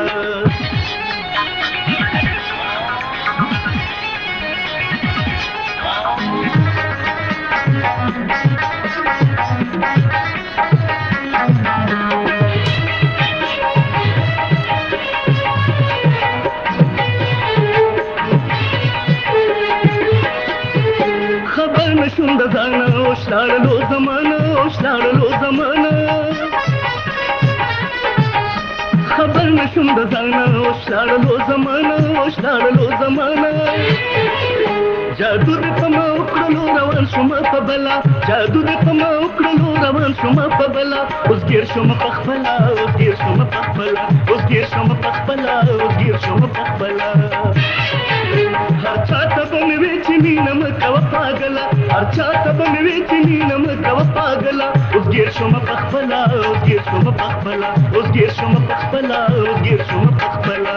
نشون د ځانه اوس لاړلو زمانه اوس لاړلو زمانه خبر نشون د ځانه اوس لاړلو زمانه اوس لاړلو زمانه جادو دې په ما وکړلو روان شوم په بلا جادو دې په ما وکړلو روان شوم په بلا اوس ګیر شوم په خپله اوس ګیر شوم په خپله اوس ګیر شوم په خپله اوس ګیر شوم په خپله هر چاته به مې وې چې مینه مه کوه پاګله هر چاته به مې وې چې مینه مه کوه پاګله اوس ګیر شوم په خپله اوس ګیر شوم په خپله اوس ګیر شوم په خپله اوس ګیر شوم په خپله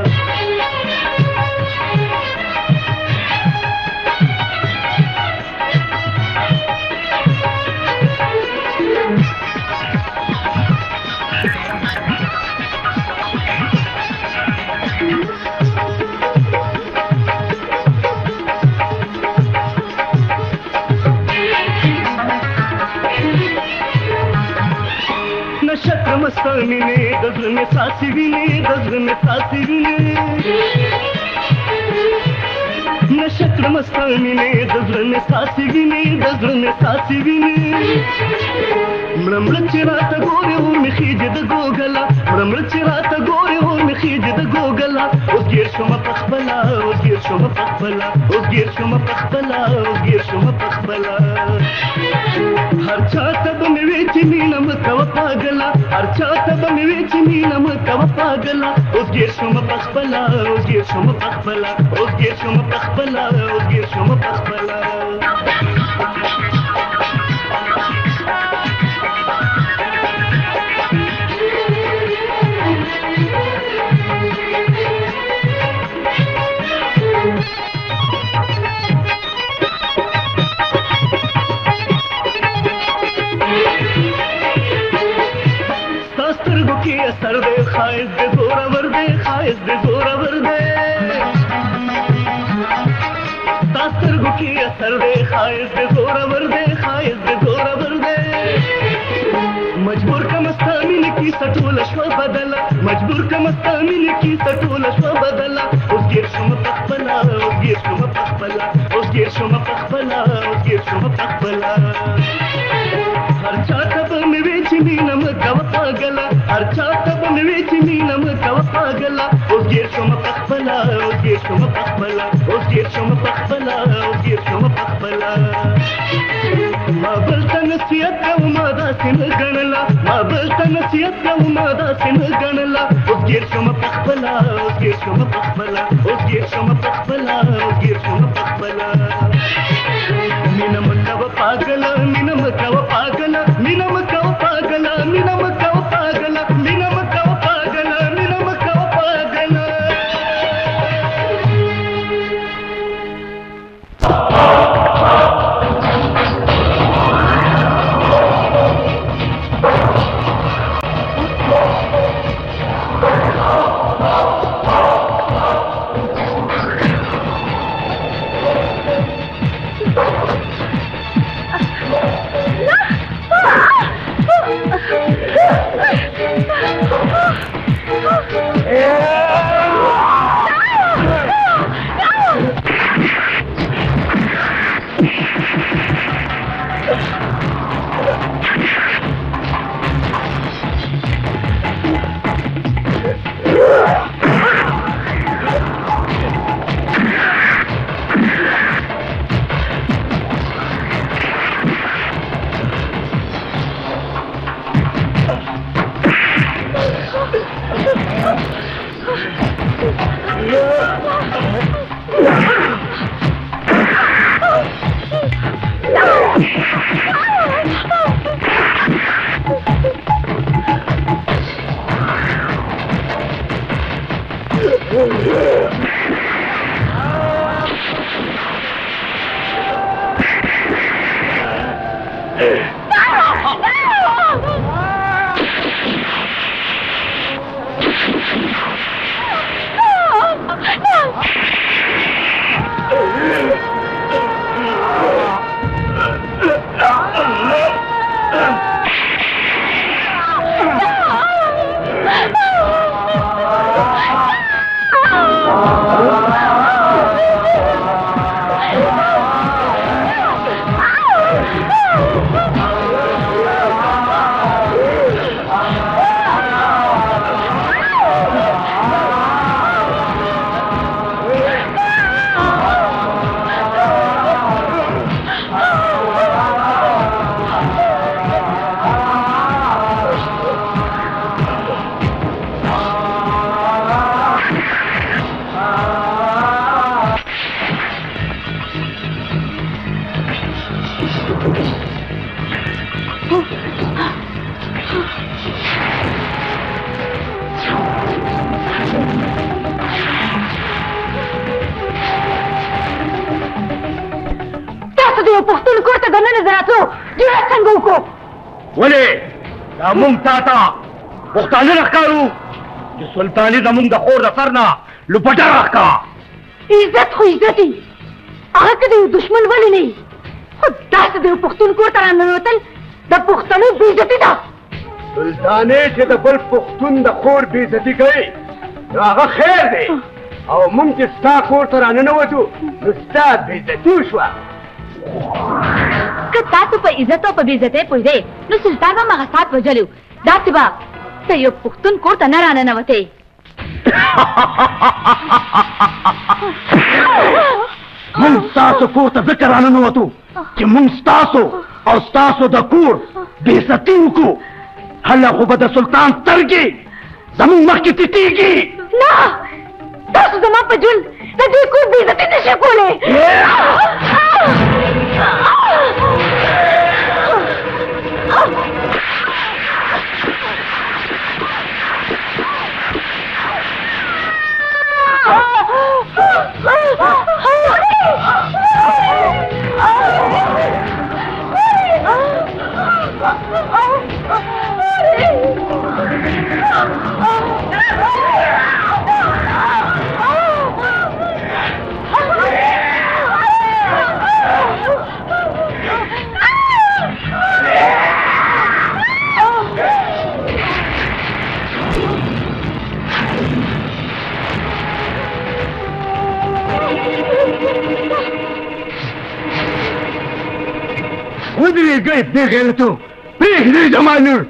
مستانی نے دزل میں ساسی بھی نے دزل میں ساسی بھی نے نشکر مستانی نے دزل میں ساسی بھی نے دزل میں ساسی بھی نے مرمر چراتا گورے ہو مخیج د گوگلا مرمر چراتا گورے ہو مخیج د گوگلا اس گیر شما پخبلا اس گیر شما پخبلا اس گیر شما پخبلا اس گیر شما پخبلا چې مینه مه کوه پاګله هر چا ته به مې وې چې مینه مه کوه پاګله اوس ګیر شوم پخپله اوس ګیر شوم پخپله اوس ګیر شوم پخپله اوس ګیر شوم پخپله के असर दे खाइस दे जोरावर दे खाइस दे जोरावर दे तासर के असर दे खाइस दे जोरावर दे खाइस दे जोरावर दे मजबूर का मस्तामिन की सटोल शव बदला मजबूर का मस्तामिन की सटोल शव बदला उस गिर शुम पखपला उस गिर शुम पखपला उस गिर शुम पखपला उस गिर शुम पखपला हर चाहता पर में वेच मीनम कव पागला हर चाहता पर में वेच मीनम कव पागला उस गिर शुम पखपला उस गिर शुम पखपला उस गिर शुम पखपला उस गिर शुम पखपला माबल तनसियत का उमादा सिन गणला माबल तनसियत का उमादा सिन गणला उस गिर शुम पखपला उस गिर शुम पखपला उस गिर शुम पखपला उस गिर शुम पखपला मीनम कव पागला मीनम कव पागला मीनम कव पागला मीनम कव पागला मीनम कव पागला मीनम कव पागला پښتانه راښکارو د سلطاني زمونږ د خور د سر نه لوپټه راښکا عزت خو عزت وي هغه که د یو دښمن ولې نه وي خو داسې د یو پښتون کور ته راننوتل د پښتنو بېعزتي ده سلطانې چې د بل پښتون د خور بېعزتي کوي نو هغه خیر دی او موږ چې ستا کور ته راننوتو نو ستا بېعزتي وشوه که تاسو په عزت او په بېعزتۍ پوهېدئ نو سلطان به مغه سات وژلی و داسې به ته یو پښتون کور ته نه راننوتې موږ ستاسو کور ته ځکه راننوتو چې موږ ستاسو او ستاسو د کور بېعزتي وکړو هله خو به د سلطان سترګې زموږ مخکې تتېږي. نه تاسو زما په ژوند د دې کور بېعزتي نشئ کولی. ودرېږئ بې غیرتو پرېږدئ زما لور.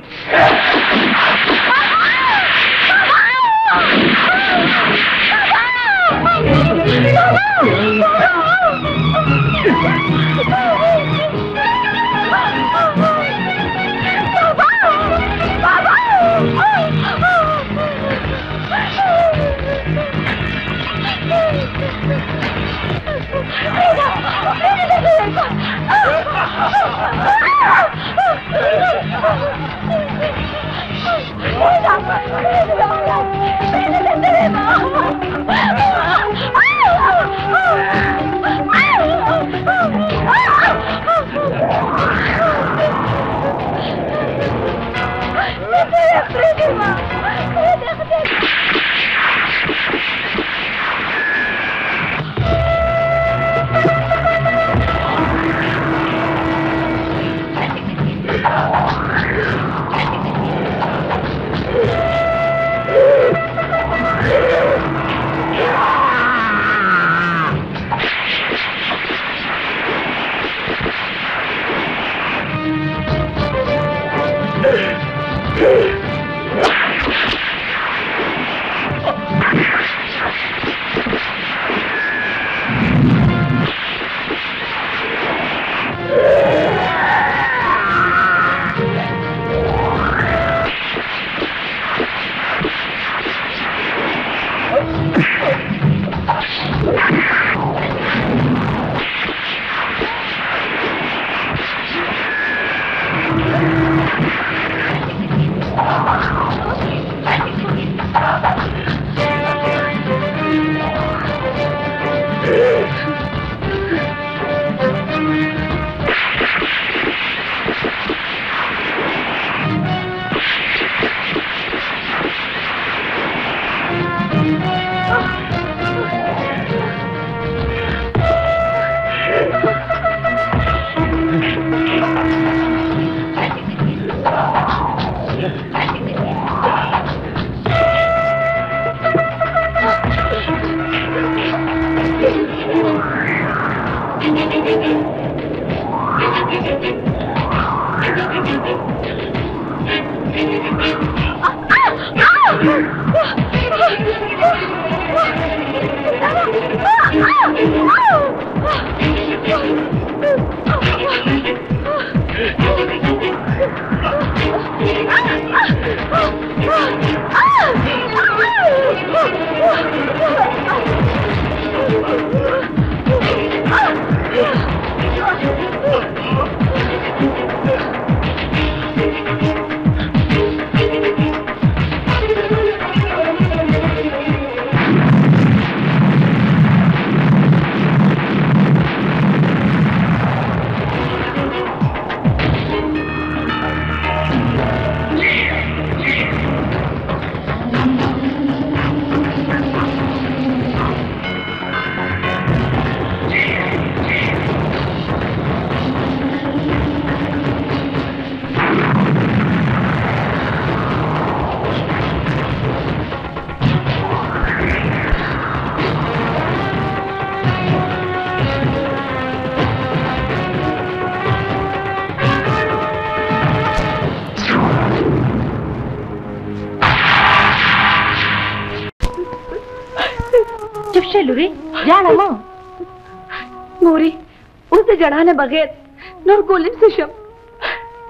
लुरी जाना मां मोरी उसे जड़ाने बगैर नूर गोलिम से शब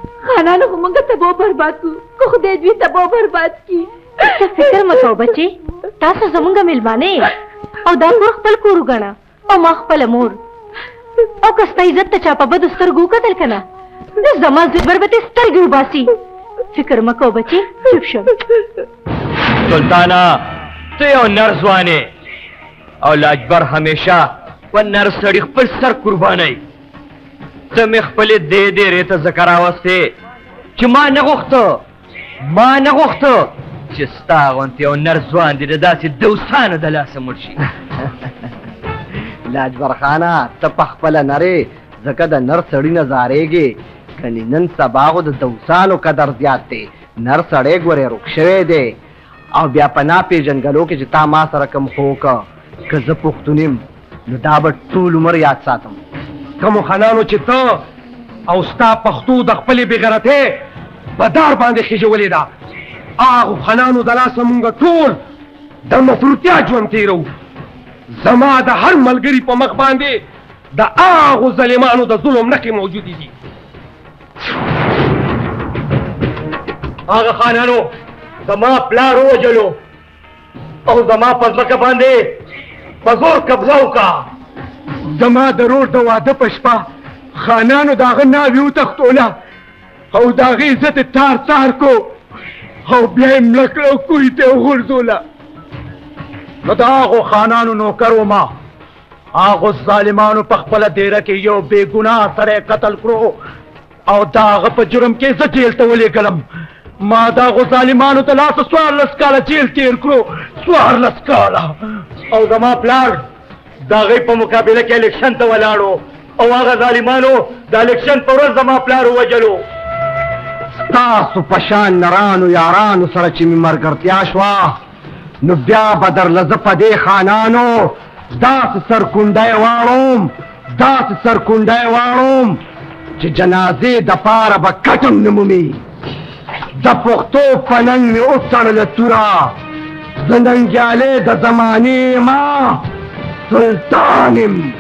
خانانو خو مونږ تباہ برباد کو کو خدای دوی تباہ برباد کی فکر مه کوه بچي تاسو زمونږ میلمانه او دا کور خپل کور وګڼه او ما خپل مور او که ستا عزت ته چا په بدو سترګو وکتل که نه نو زما زوی بربتې سترګې وباسي فکر مه کوه بچي چوپ شه سلطانه ته یو نر ځوانې او لاجبر همیشه و نر سړي خپل سر قربانوي ته مې خپلې دې ډېرې ته ځکه راوستې چې ما نه غوښته ما نه غوښته چې ستا غوندې یو نر ځوان دې د داسې دوستانو د لاسه مړ شي لاجبر خانه ته په خپله نرې ځکه د نر سړي نه زارېږې کنې نن سبا خو د دوسانو قدر زیات دی نر سړی ګورې روک شوی دی او بیا په ناپېژنګلو کې چې تا ما سره کوم خو وکړه که زه پښتون یم نو دا به ټول عمر یاد ساتم کومو خانانو چې ته او ستا پښتو د خپلې بېغیرتۍ په دار باندې خېژولې ده هغو خانانو د لاسه مونږ ټول د مفروتیا ژوند تېرو زما د هر ملګري په مخ باندې د هغو ظالمانو د ظلم نښې موجودې دي هغه خانانو زما پلار ووژلو او زما په ځمکه باندې په زور قبضه وکړه زما د رور د واده په شپه خانانو د هغه ناوې وتښتوله او د هغې عزت یې تار تار کو او بیا یې مړه کړه او کوهي ته یې وغورځوله نو د هغو خانانو نوکر وما هغو ظالمانو په خپله دیره کې یو بې ګناه سړی قتل کړو او د هغه په جرم کې زه جیل ته ولېږلم ما د هغو ظالمانو د لاسه څوارلس کاله جیل تېر کړو څوارلس کاله او زما پلار د هغې په مقابله کې الیکشن ته ولاړو او هغه ظالمانو د الیکشن په ورځ زما پلار ووژلو ستاسو په شان نرانو یارانو سره چې مې ملګرتیا شوه نو بیا به درله زه په دې خانانو داسې سرکونډی واړم داسې سرکونډی واړم چې جنازې دپاره به کټم نه مومي د پښتو په ننګ مې وتړله توره زه ننګیالې د زمانې ما سلطان یم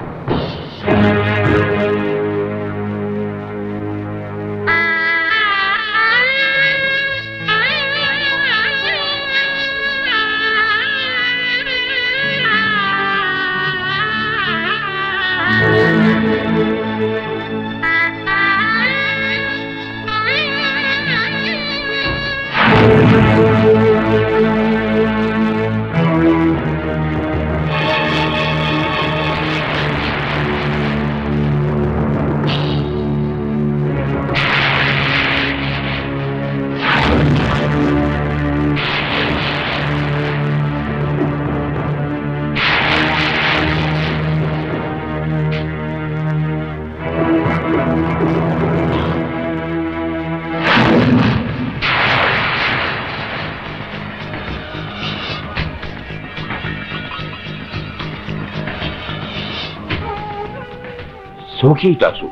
څوک یې تاسو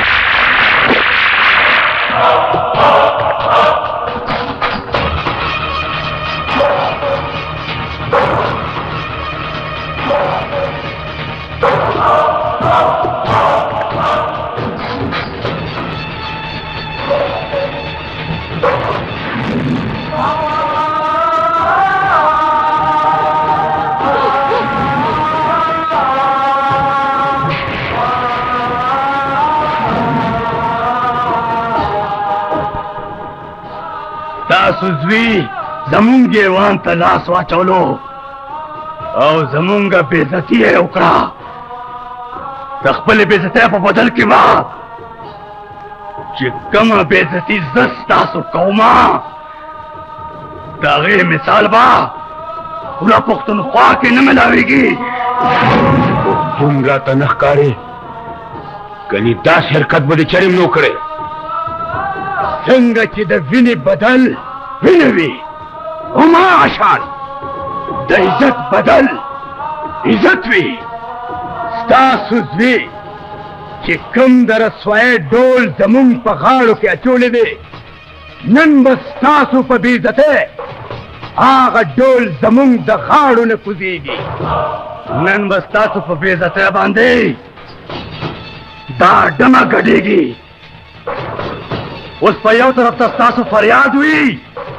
تاسو زوی زمونږ ایوان ته لاس واچولو او زمونږ بېعزتي یې وکړه د خپلې بېعزتۍ په بدل کې به چې کومه بېعزتي زه ستاسو کومه د هغې مثال به پوره پښتونخوا کې نه ملاویږي دومره راته نه ښکارې کنې داسې حرکت به دې چرې نو کړی څنګه چې د وینې بدل وینه وي هماغه شان د عزت بدل عزت وي ستاسو زوی چې کوم د رسوایۍ ډول زمونږ په غاړو کې اچولی دی نن به ستاسو په بېعزتۍ هغه ډول زمونږ د غاړو نه کوزېږي نن به ستاسو په بېعزتۍ باندې دا ډمه ګډېږي اوس په یو طرف ته ستاسو فریاد وي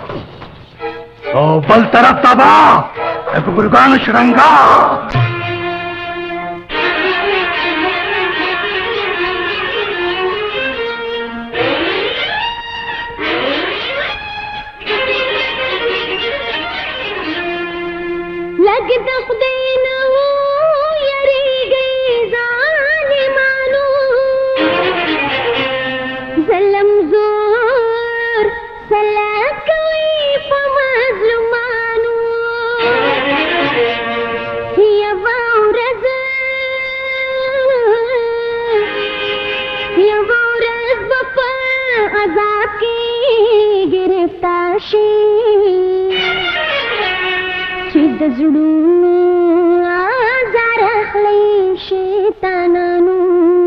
او بل طرف ته به د ګورګانو شرنګا. لګد خدای نه یریږي ظالمانو ظلم زور سلا کوي په مظلومانو یوه ورځ یوه ورځ به په عذاب کې ګرفتار شي د زړونو آزار اخلي شیطانانو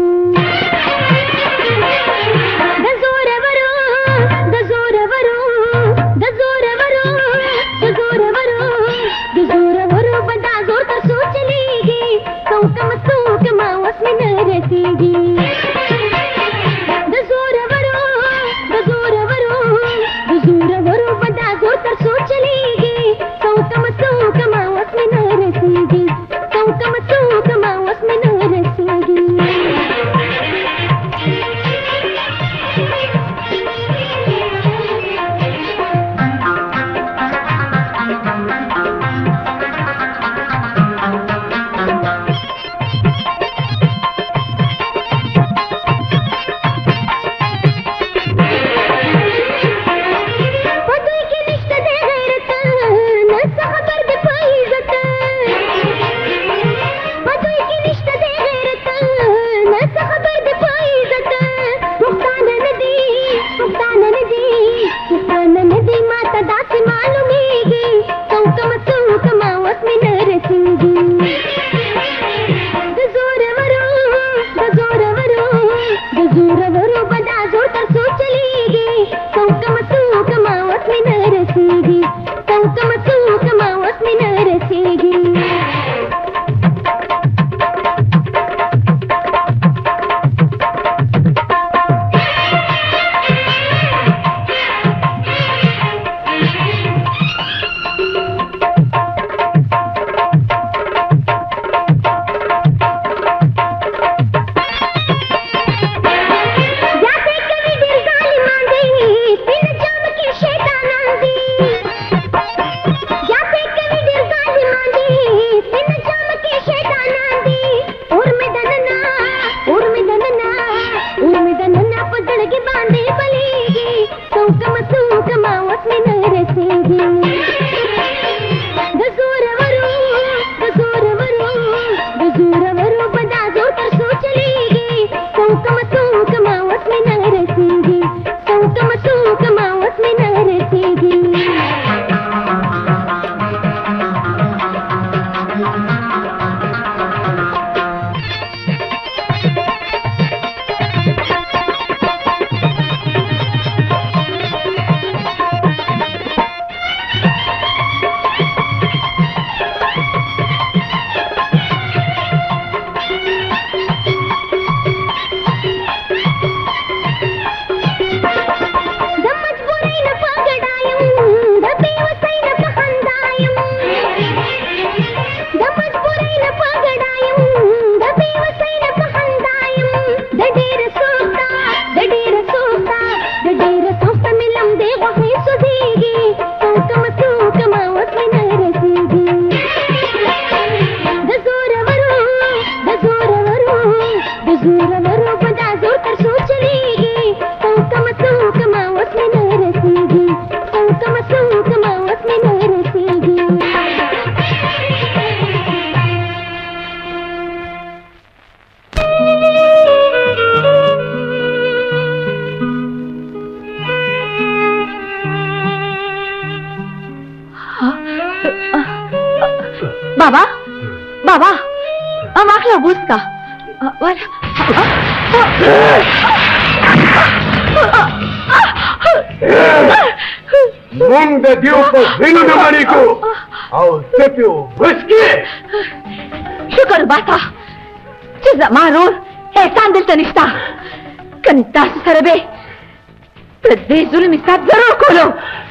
د زورورو د زورورو د زورورو د زورورو د زورورو بدا زور تر سوچ لیږي څوکم څوکم اوس مې نه رسېږي د زورورو د زورورو د زورورو بدا زور تر سوچ لیږي څوکم څوکم اوس مې نه رسېږي څوکم څوکم اوس مې نه رسېږي बाबा बाबा हम आखला गुस का Mung de Dieu को बिनु न मरी को और सेपियो बसके शुक्र बाता چې زما رور احسان دلته نشته کني تاسو سره به په دې ظلم حساب ضرور کولو.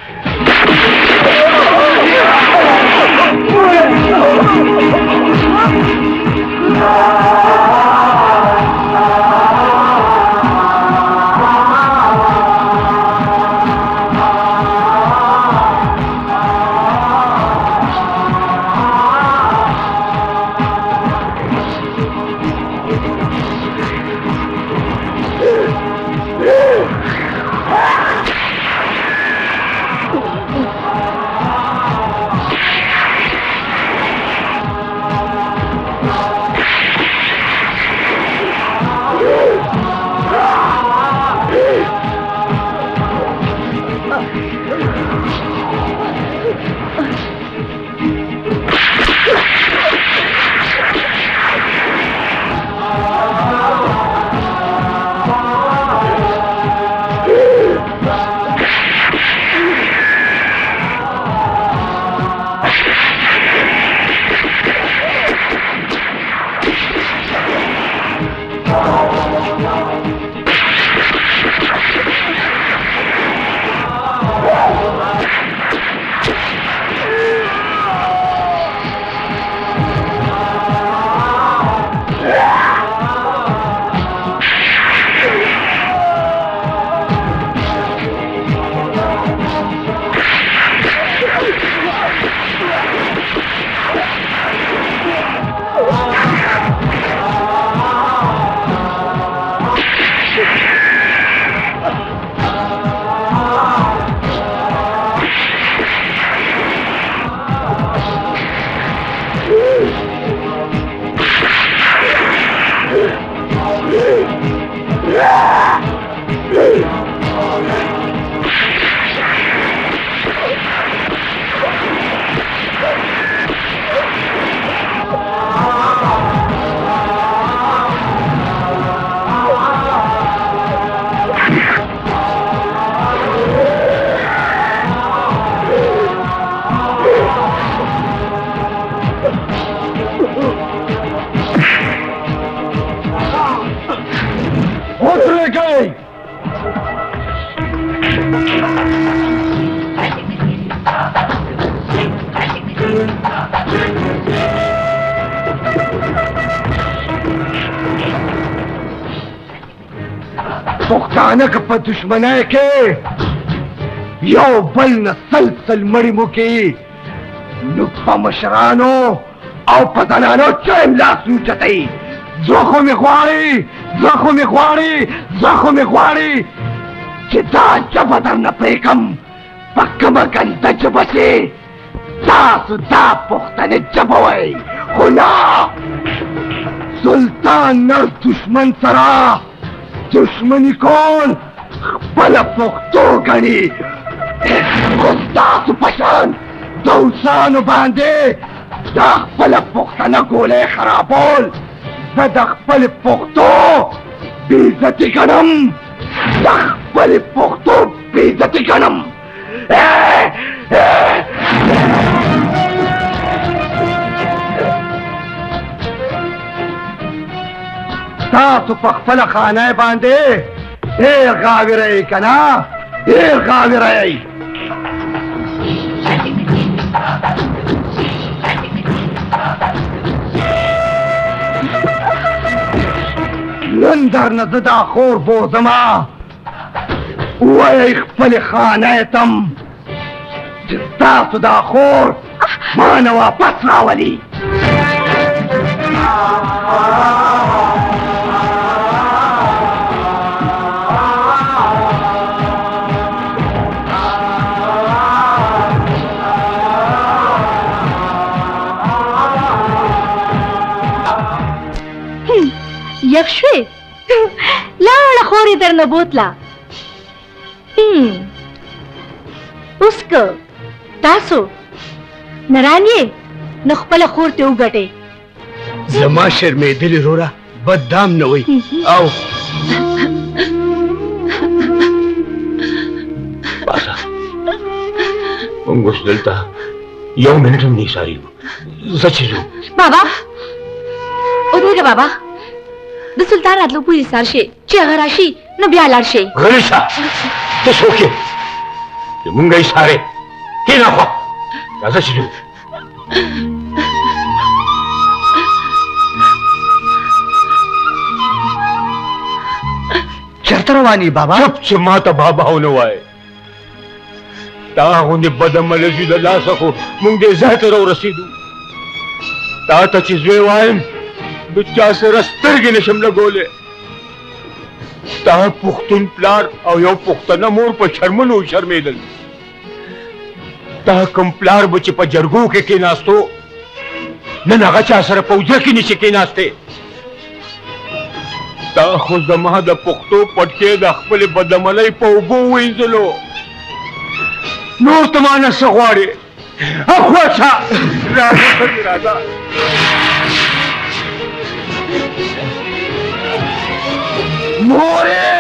پښتانه که په دشمنۍ کې یو بل نه سلسل مړي مو کې نو په مشرانو او په زنانو چایم لاس اوچتوي. زه خو مې غواړي زه خو مې غواړي زه خو مې غواړي چې دا ژبه درنه پرېږدم په کومه ګنده ژبه چې تاسو دا پښتنې ژبه وایئ. خو نه، سلطان نر دشمن سره دشمنی کول خپله پښتو ګڼي. خو ستاسو په شان د اوسانو باندې دا خپله پښتنه ګولۍ خرابول زه د خپلې پښتو بېعزتي ګڼم. د خپلې پښتو بېعزتي ګڼم. تاسو په خپله خانه باندې ډېر غاویره یې که نه؟ ډېر غاویره یې. نن درنه زه دا خور بوځمه، ووایئ خپلې خانې تم چې ستاسو دا خور ما نه واپس راولي. یخ شوې لاړه خور یې درنه بوتله. اوس که تاسو نران یې نو خپله خور ته وګټئ. زما شرمېدلې وروره بد دام نه وئ. او باسه موږ اوس دلته یو منټ هم نه ایسارېږو. زه چې ځو. بابا ودرېږه بابا، د سلطان راتلو پورې ایسار شي، چې هغه راشي نو بیا لاړ شئ. غلی شه. ته څوک یې زمونږ یې سارې کېنه خوا راځه چې ځو چرته رواني بابا چپ چې ما ته بابا ونه وایې تا غوندې بده ملزي د لاسه خو مونږ دې ځای ته راورسېدو تا ته چې زوی وایم د چا سره سترګې نشم لګولی تا پښتون پلار او یو پښتنه مور په شرمونو شرمېدل تا کوم پلار به چې په جرګو کې کېناستو نن هغه چا سره په اوجه کې نشي کېناستی تا خو زما د پښتو پټکې د خپلې بدعملۍ په اوبو وینځلو نور ته مانه څه غواړې اخواشه راځه ښځې راځه مورې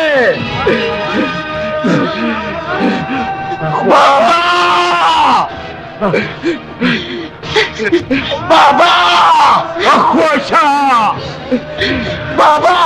بابا بابا اخواشه بابا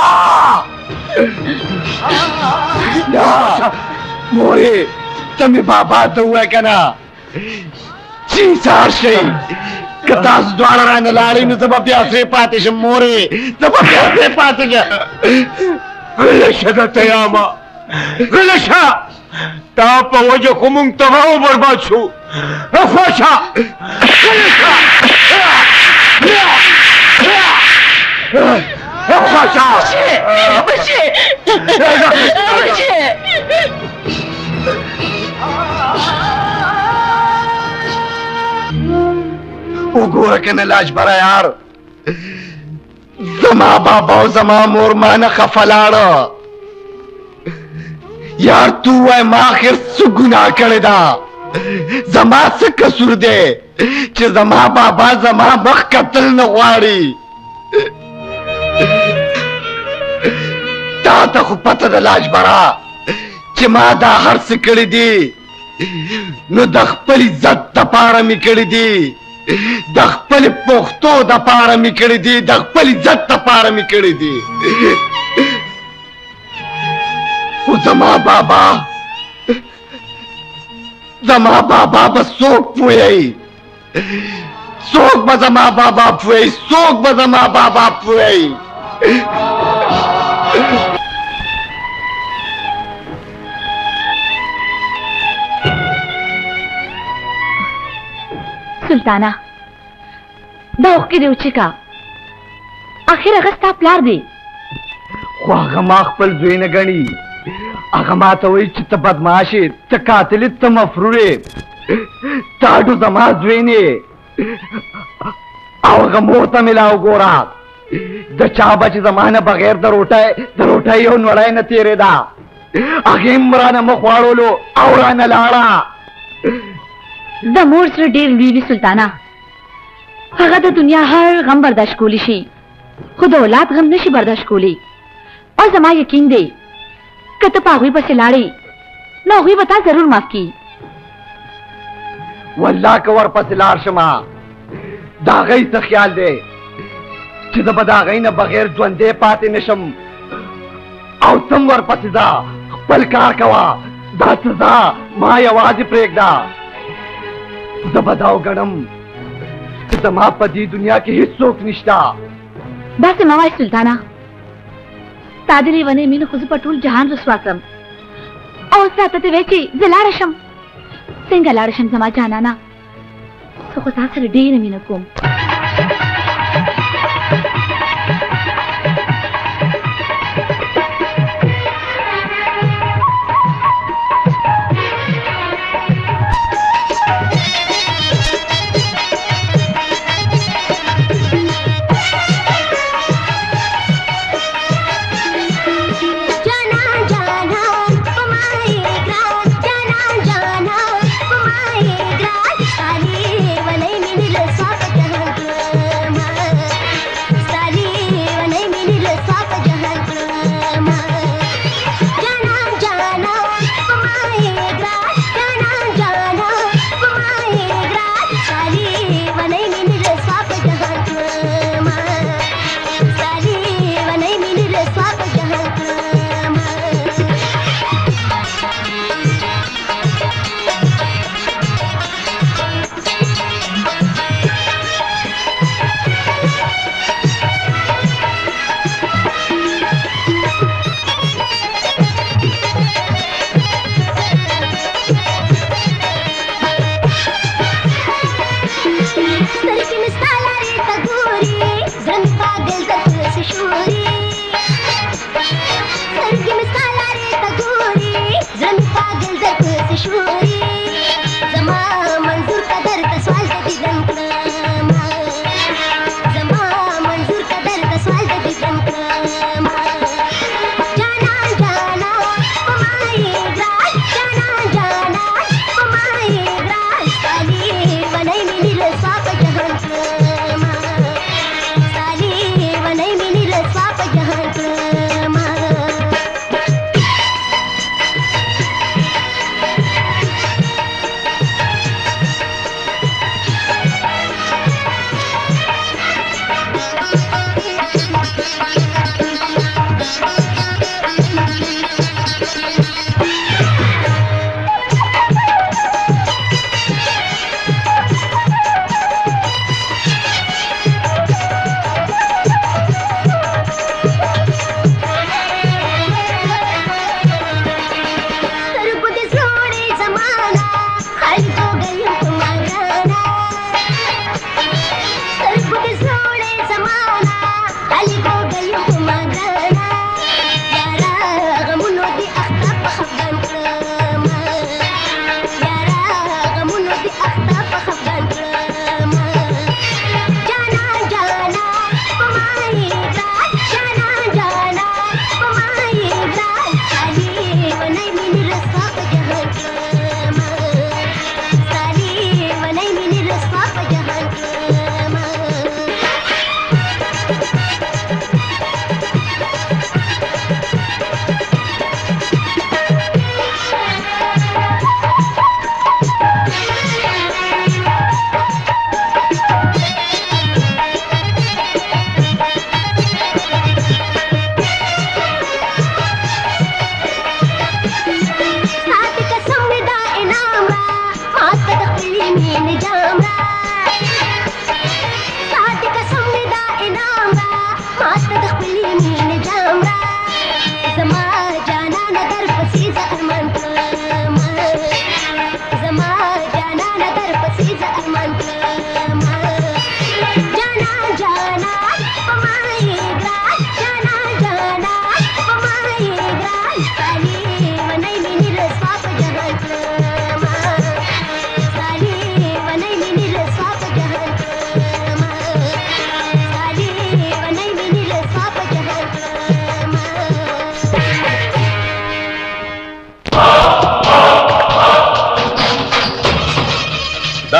مورې ته مې بابا ته ووایه که نه چې سهار شئ که تاسو دواړه رانه لاړئ نو زه به بیا سرې پاتې شم مورې زه به بیا سرې پاتې شم غله شه درته یامه غله شه تا په وجه خو مونږ تباه او برباد شو رفا شه غله شه رفا شه بچې بچې وګوره کنه لاجبره یار زما بابا او زما مور مانه خفه لاړه یار تو وای ما آخر څه ګناه کړې ده زما څه قصور دی چې زما بابا زما مخ کتل نه غواړي تا ته خو پته ده لاجبره چې ما دا هر څه کړي دي نو د خپل عزت دپاره مې کړي دي د خپل پښتو دپاره مې کړي دي د خپل عزت دپاره مې کړي دي خو زما بابا زما بابا به څوک پوهیږي څوک به زما بابا پوهیږي څوک به زما بابا پوهیږي سلطانه دا اوښکې دې وچېکه اخر هغه ستا پلار دی خو هغه ما خپل زوی نه ګڼي هغه ما ته وایي چې ته بدماش یې ته قاتل یې ته مفرور یې تا ډو زما زوی نه یې او هغه مور ته مې لا وګوره د چا به چې زما نه بغیر د روټۍ د روټۍ یو نوړی نه تېرېده هغې هم رانه مخ واړولو او رانه لاړه د مور زړه ډېر لوی وي سلطانه هغه د دنیا هر غم برداشت کولی شي خو د اولاد غم نشي برداشت کولی او زما یقین دی که ته په هغوی پسې لاړې نو هغوی به تا ضرور معاف کړي والله که ورپسې لاړ شمه د هغۍ څه خیال دی چې زه به د هغۍ نه بغیر ژوندی پاتې نشم او تم ورپسې ځه خپل کار کوه دا څه ځه ما یوازې پرېږده زه به دا وګڼم چې زما په دې دنیا کې هېڅوک نشته داسې مه وایه سلطانه ستا د لیونۍ مینې خو زه په ټول جهان رسوا کړم او اوس راته ته وایې چې زه لاړه شم څنګه لاړه شم زما جانانه زه خو تا سره ډېره مینه کوم जाना जाना तुम्हारे ग्रास खाली वने मिल स्वागत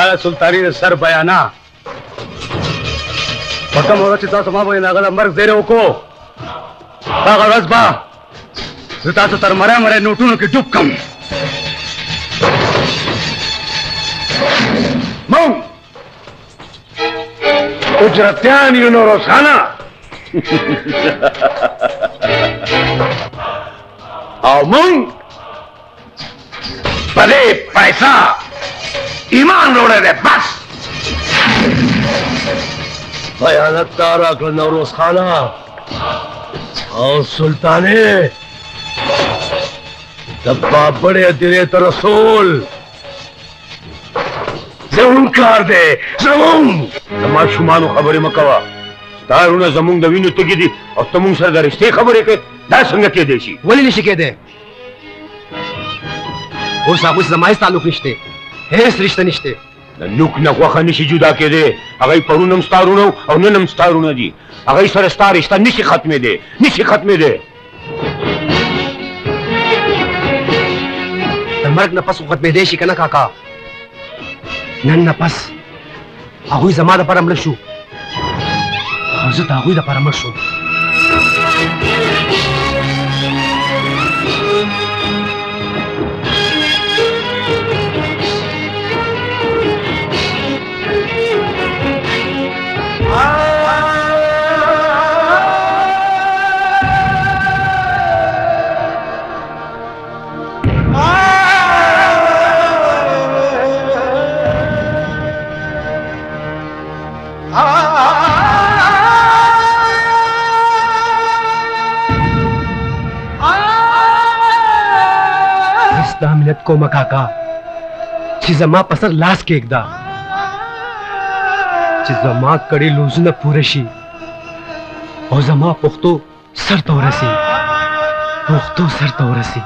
تعالی سلطانی نے سر بیانا حکم ہو رہا تھا ما به ناغله مرګ دیره وکړو هغه ورځ به زه تاسو تر مړی مړی نوټونو کې ډوب کړم مونږ اجرتیان یو نو روزانه او مونږ په دې پیسه ایمان وروړی دی بس خیانت تا راکړه نوروز خانه او سلطانې د بابړې ادیرې ته رسول زمون کار دی زمون د ماشومانو خبرې مه کوه ستا وروڼه زمونږ د وینو تږي دي او ته مونږ سره د رښتې خبرې کوې دا څنګه کېدی شي ولې نشي کېدی اوس هغوی سره زما هېڅ تعلق نشته هېڅ رشته نشته د نوک نه غوښه نشي جدا کېدی هغوی پرون هم ستا وروڼه او نن هم ستا وروڼه دي هغوی سره ستا رشته نشي ختمېدی نشي ختمېدی د مرګ نه پس خو ختمېدی شي که نه کاکا نن نه پس هغوی زما دپاره مړه شو او زه د هغوی دپاره مړ شوم دا منت کومه کاکا چې زما په سر لاس کېږده چې زما کړي لوزونه پوره شي او زما پښتو سر ته ورسي پښتو سر ته ورسي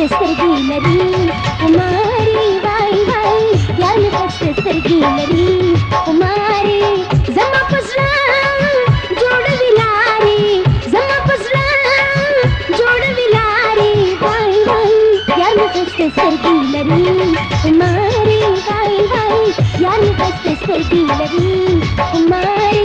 खस्ते सरगी लरी कुमारी वाई वाई यार में खस्ते सरगी लरी कुमारी जमा पसला जोड़ विलारी जमा पसला जोड़ विलारी वाई वाई यार में खस्ते सरगी लरी कुमारी वाई वाई यार में खस्ते सरगी लरी कुमारी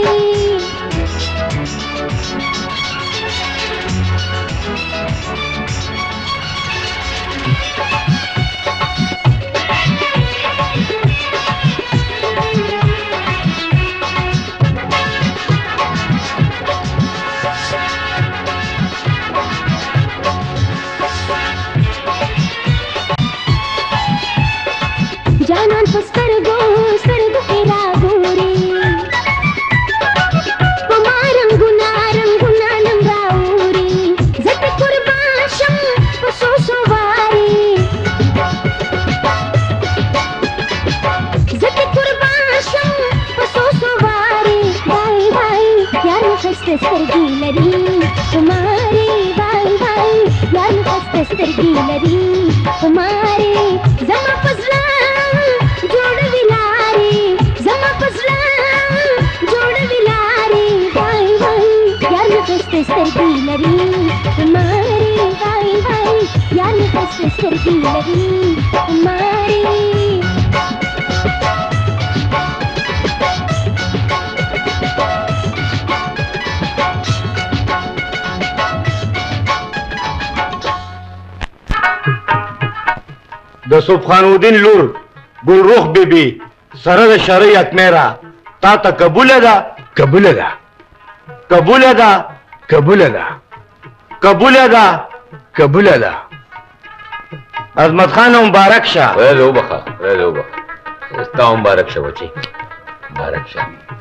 जानान पुस्तर गो सरग फेरा गोरे पमारं गुना रंगुना नंगाऊरे जट कुर्बाशम पसो सोवारे जट कुर्बाशम पसो सोवारे भाई भाई यार खस्ते सरगी लरी कुमारी भाई भाई यार खस्ते सरगी लरी कुमारी जमा फजला जोड़ विलारी जमा फसला जोड़ विलारी भाई भाई यार में खस्ते सरगी लरी कुमारी भाई भाई यार में खस्ते सरगी लरी कुमारी د سبحانالدین لور ګلرخ بیبي سره د شریعت میرا تا ته قبول ده قبول ده قبول ده قبول ده قبول ده قبول ده عظمت خان مبارک شه ویل وبخه ویل وبخه ستا مبارک شه بچي مبارک شه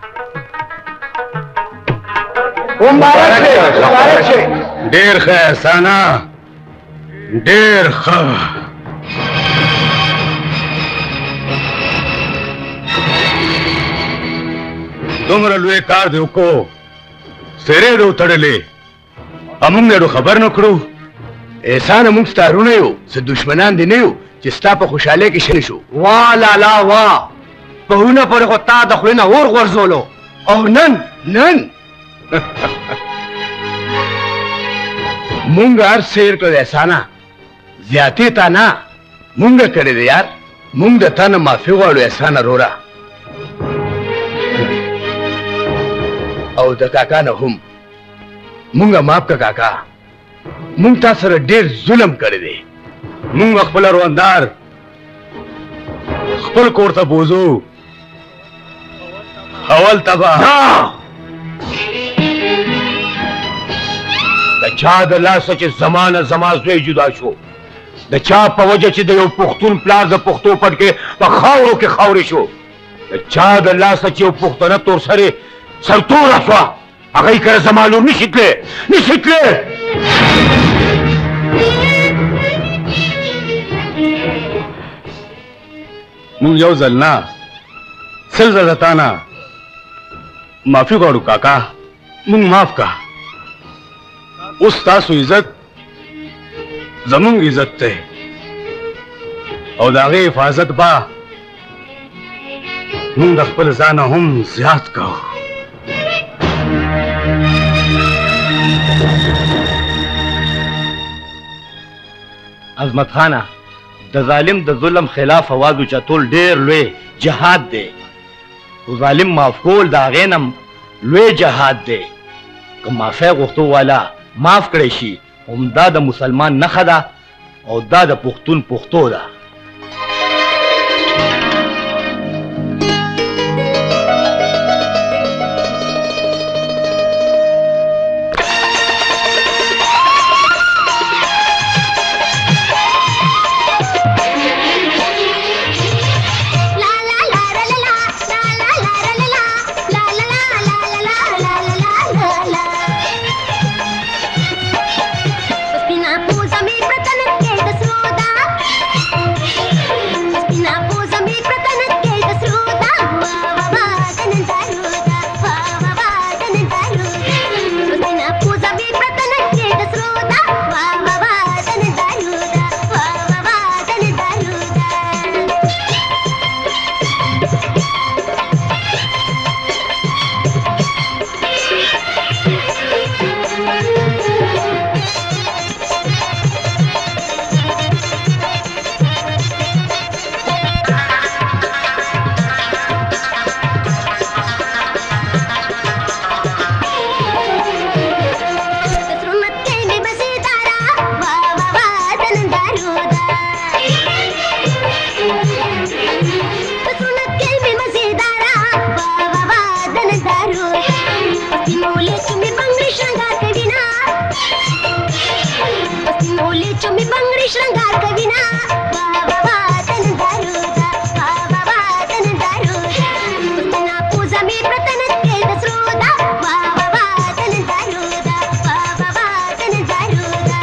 مبارک شه مبارک شه ډیر ښه احسانه ډیر ښه دومره لوی کار دی وکړو سره دې وتړلې امونږ نه خبر نه کړو احسان موږ ستارونه یو څه دشمنان دي نه یو چې ستا په خوشحالۍ کې شنه شو وا لالا وا پهونه پورې خو تا د خولې نه اور غورځولو او نن نن مونږ هر سیر کړو احسانه زیاتې تا نه مونږ کړی دی یار مونږ د تا نه معافي غواړو احسانه رورا او د کاکا نه هم مونږه ماف کا کاکا مونږ تا سره ډېر ظلم کړی دی مونږ خپل روندار خپل کور ته بوزو اول تبا د چا د لاسه چې زمانه زما زوی جدا شو د چا په وجه چې د یو پښتون پلار د پښتو پټ کې په خاورو کې خاورې شو د چا د لاسه چې یو پښتنه تور سره سرتوره شوه هغه یې کره زما لور نشي تللی نشي تللی مونږ یو ځل نه سل ځله تا نه معافي غواړو کاکا مونږ معاف کا اوس تاسو عزت زمونږ عزت دی او د هغې حفاظت به مونږ د خپل ځانه هم زیات کوو عظمت خانه د ظالم د ظلم خلاف आवाज اوچتول ډیر لوی جهاد دی او ظالم معاف کول د هغې نه لوی جهاد دی که معافی غوښتو والا معاف کړی شي همدا د مسلمان نښه ده او دا د پښتون پښتو ده Spina pusa mi pratan ke dasroda बंगडी श्रृंगार कविना वा वा वा तन दारुदा वा वा वा तन दारुदा पुतना पूजा मी प्रतन के दसरुदा वा वा वा तन दारुदा वा वा वा तन दारुदा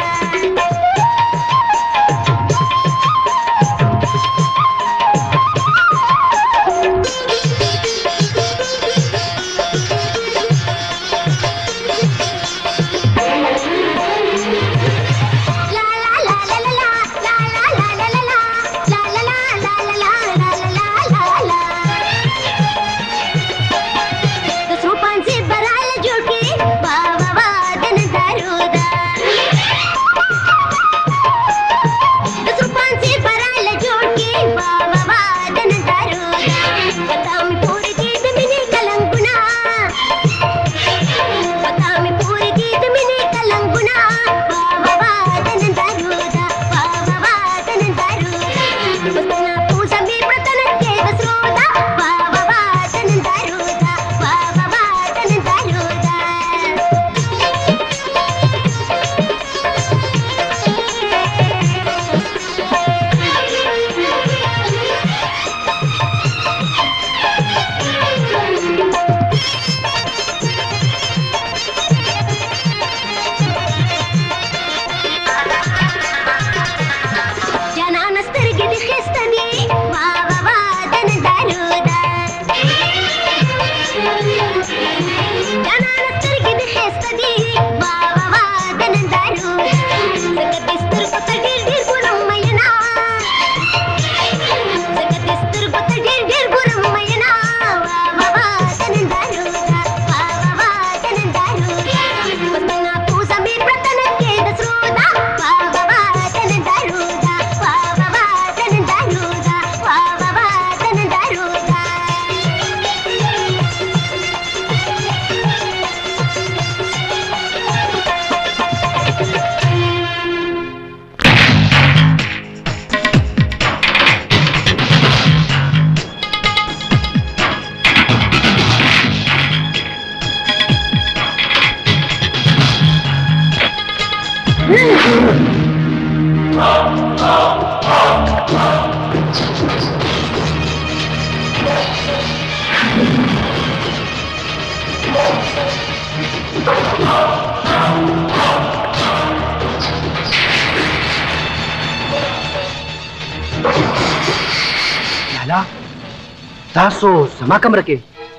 तासो समा कम रखे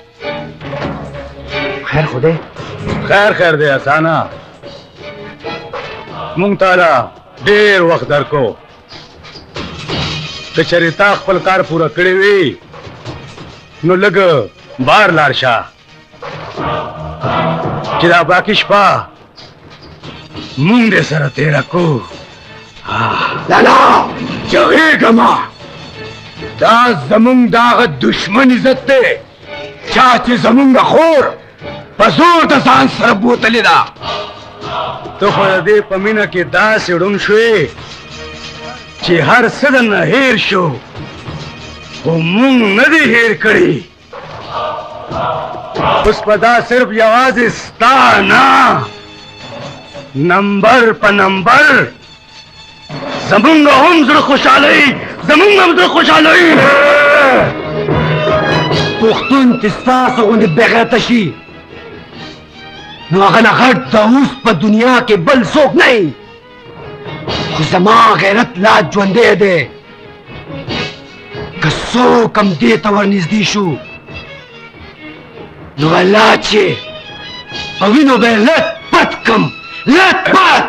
खैर खुदे खैर खैर दे असाना मुंगताला देर वक्त दर को चरिता खपल कार पूरा कड़ी हुई नो लग बार लारशा चिरा बाकी शपा मुंग दे सर तेरा को लाला जगे गमा दा जमुंग दाग दुश्मन इज्जत ते चाचे जमुंग खोर बजूर दसान सरबूत लेदा तो दे पमीना के दास उड़न शुए ची हर सदन हेर शो वो मुंग नदी हेर कड़ी उस पदा सिर्फ आवाज स्ताना नंबर प नंबर जमुंग हमजर खुशाली जमुंग हमजर खुशाली पुख्तून तिस्तास उन्हें बेगैरतशी नगना घट दाऊस पर दुनिया के बल सोख नहीं खुजमा गैरत लाज ज्वंदे दे कसो कम दे तवर निजदीशु नुगलाचे अविनो बे लत पत कम लत पत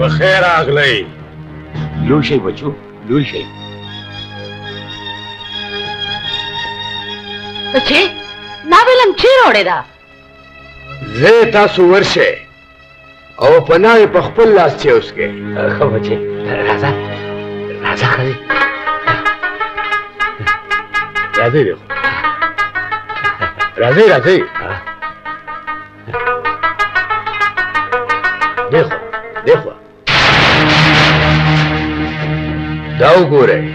بخیر راغلی. لوی شئ بچو، لوی شئ. بچې نا ویلم چیرې وړې ده؟ زه تاسو ورشه او په ناوې په خپل لاس چې وسکې. ښه بچې راځه راځه ښځې راځئ دیخو راځئ راځئ دیخو دیخو دا وګورئ.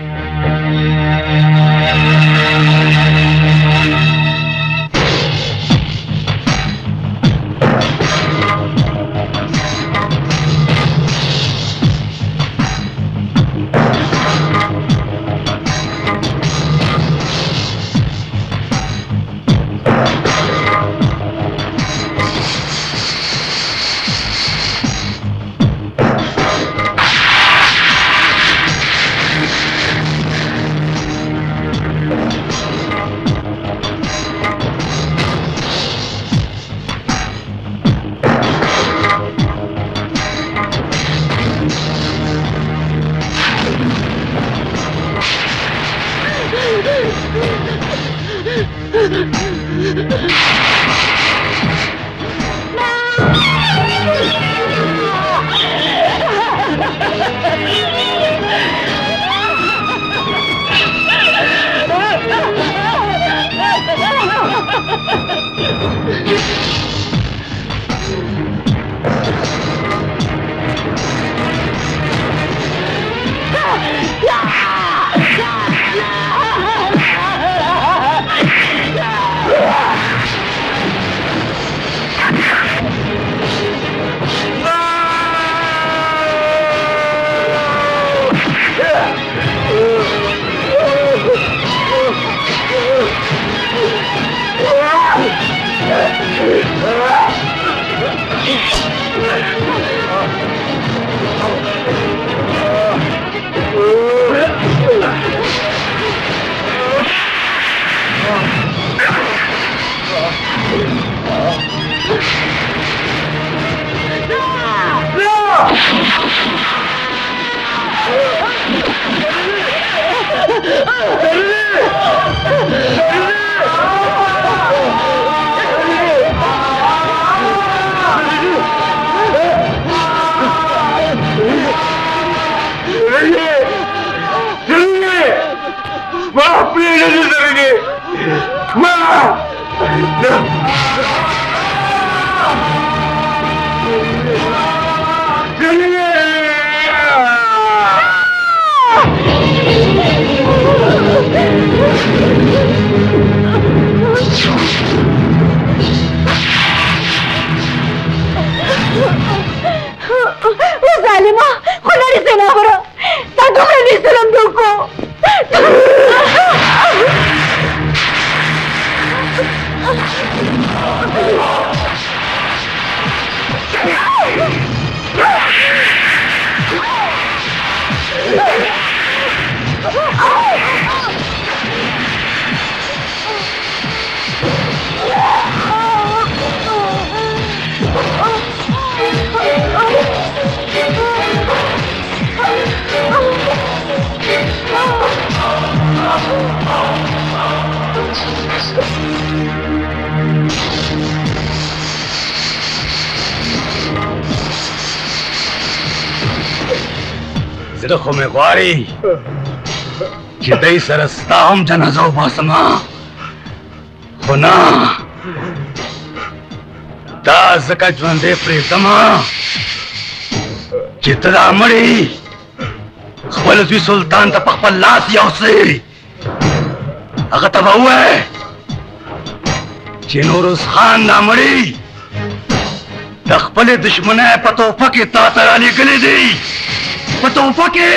زړه خو مې غواړي چې دای سره ستا هم جنازه وباسمه، خو نه، دا ځکه ژوندی پرېږدمه چې ته دا مړی خپل زوی سلطان ته په خپل لاس یوسې، هغه ته به ووایې چې نوروز خان دا مړی د خپلې دشمنۍ په تحفه کې تا ته رالېږلی دی، په تحفه کې.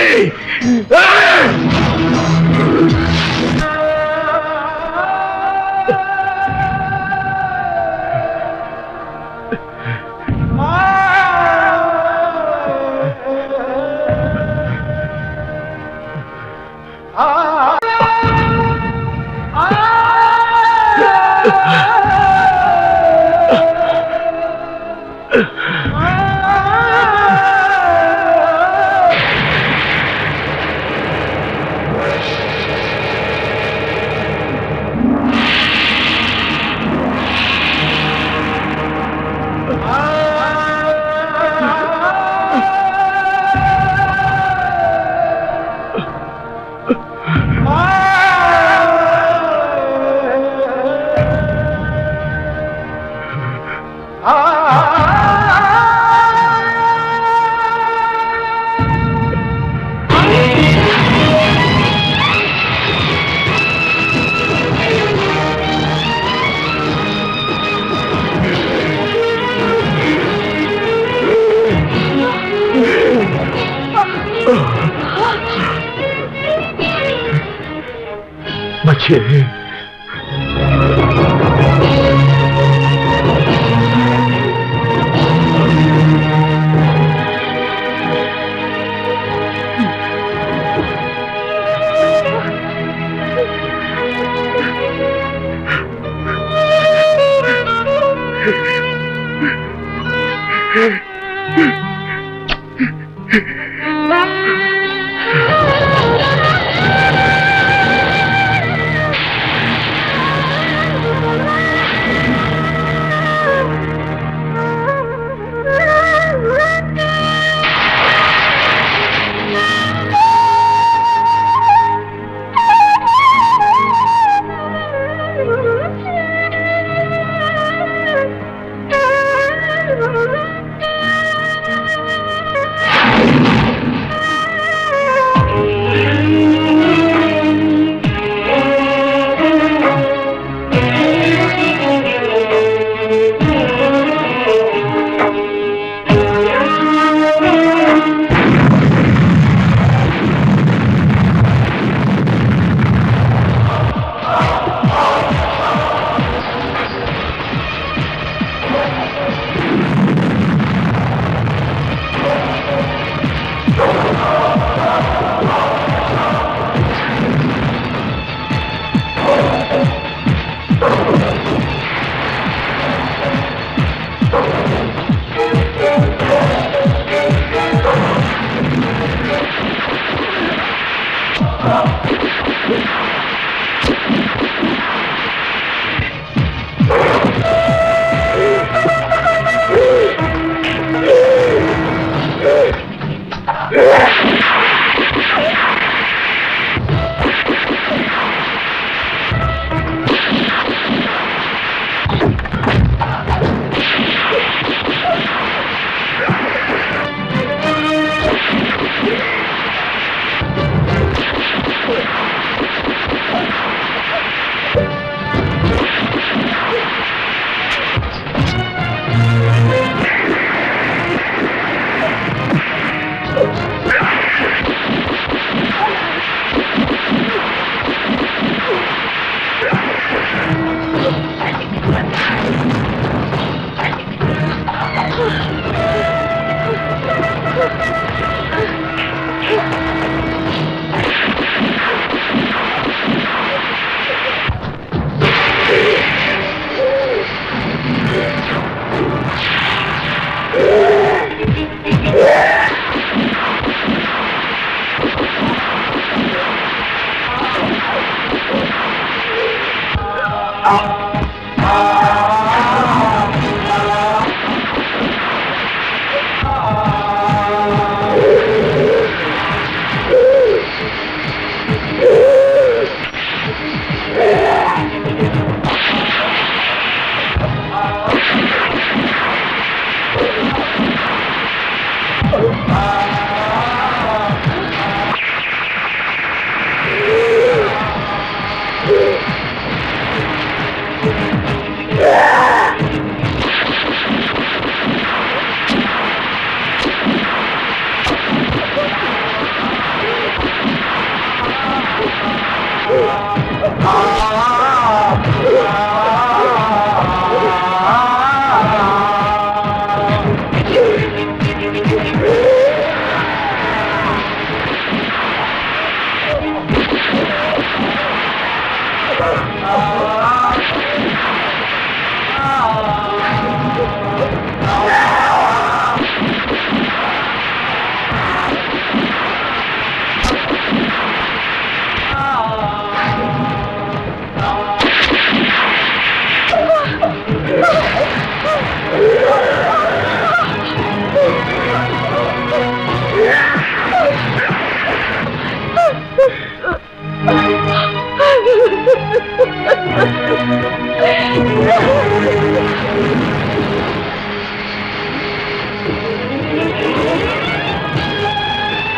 बच्चे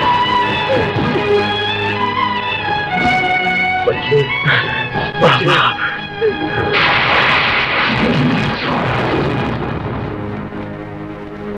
बच्चे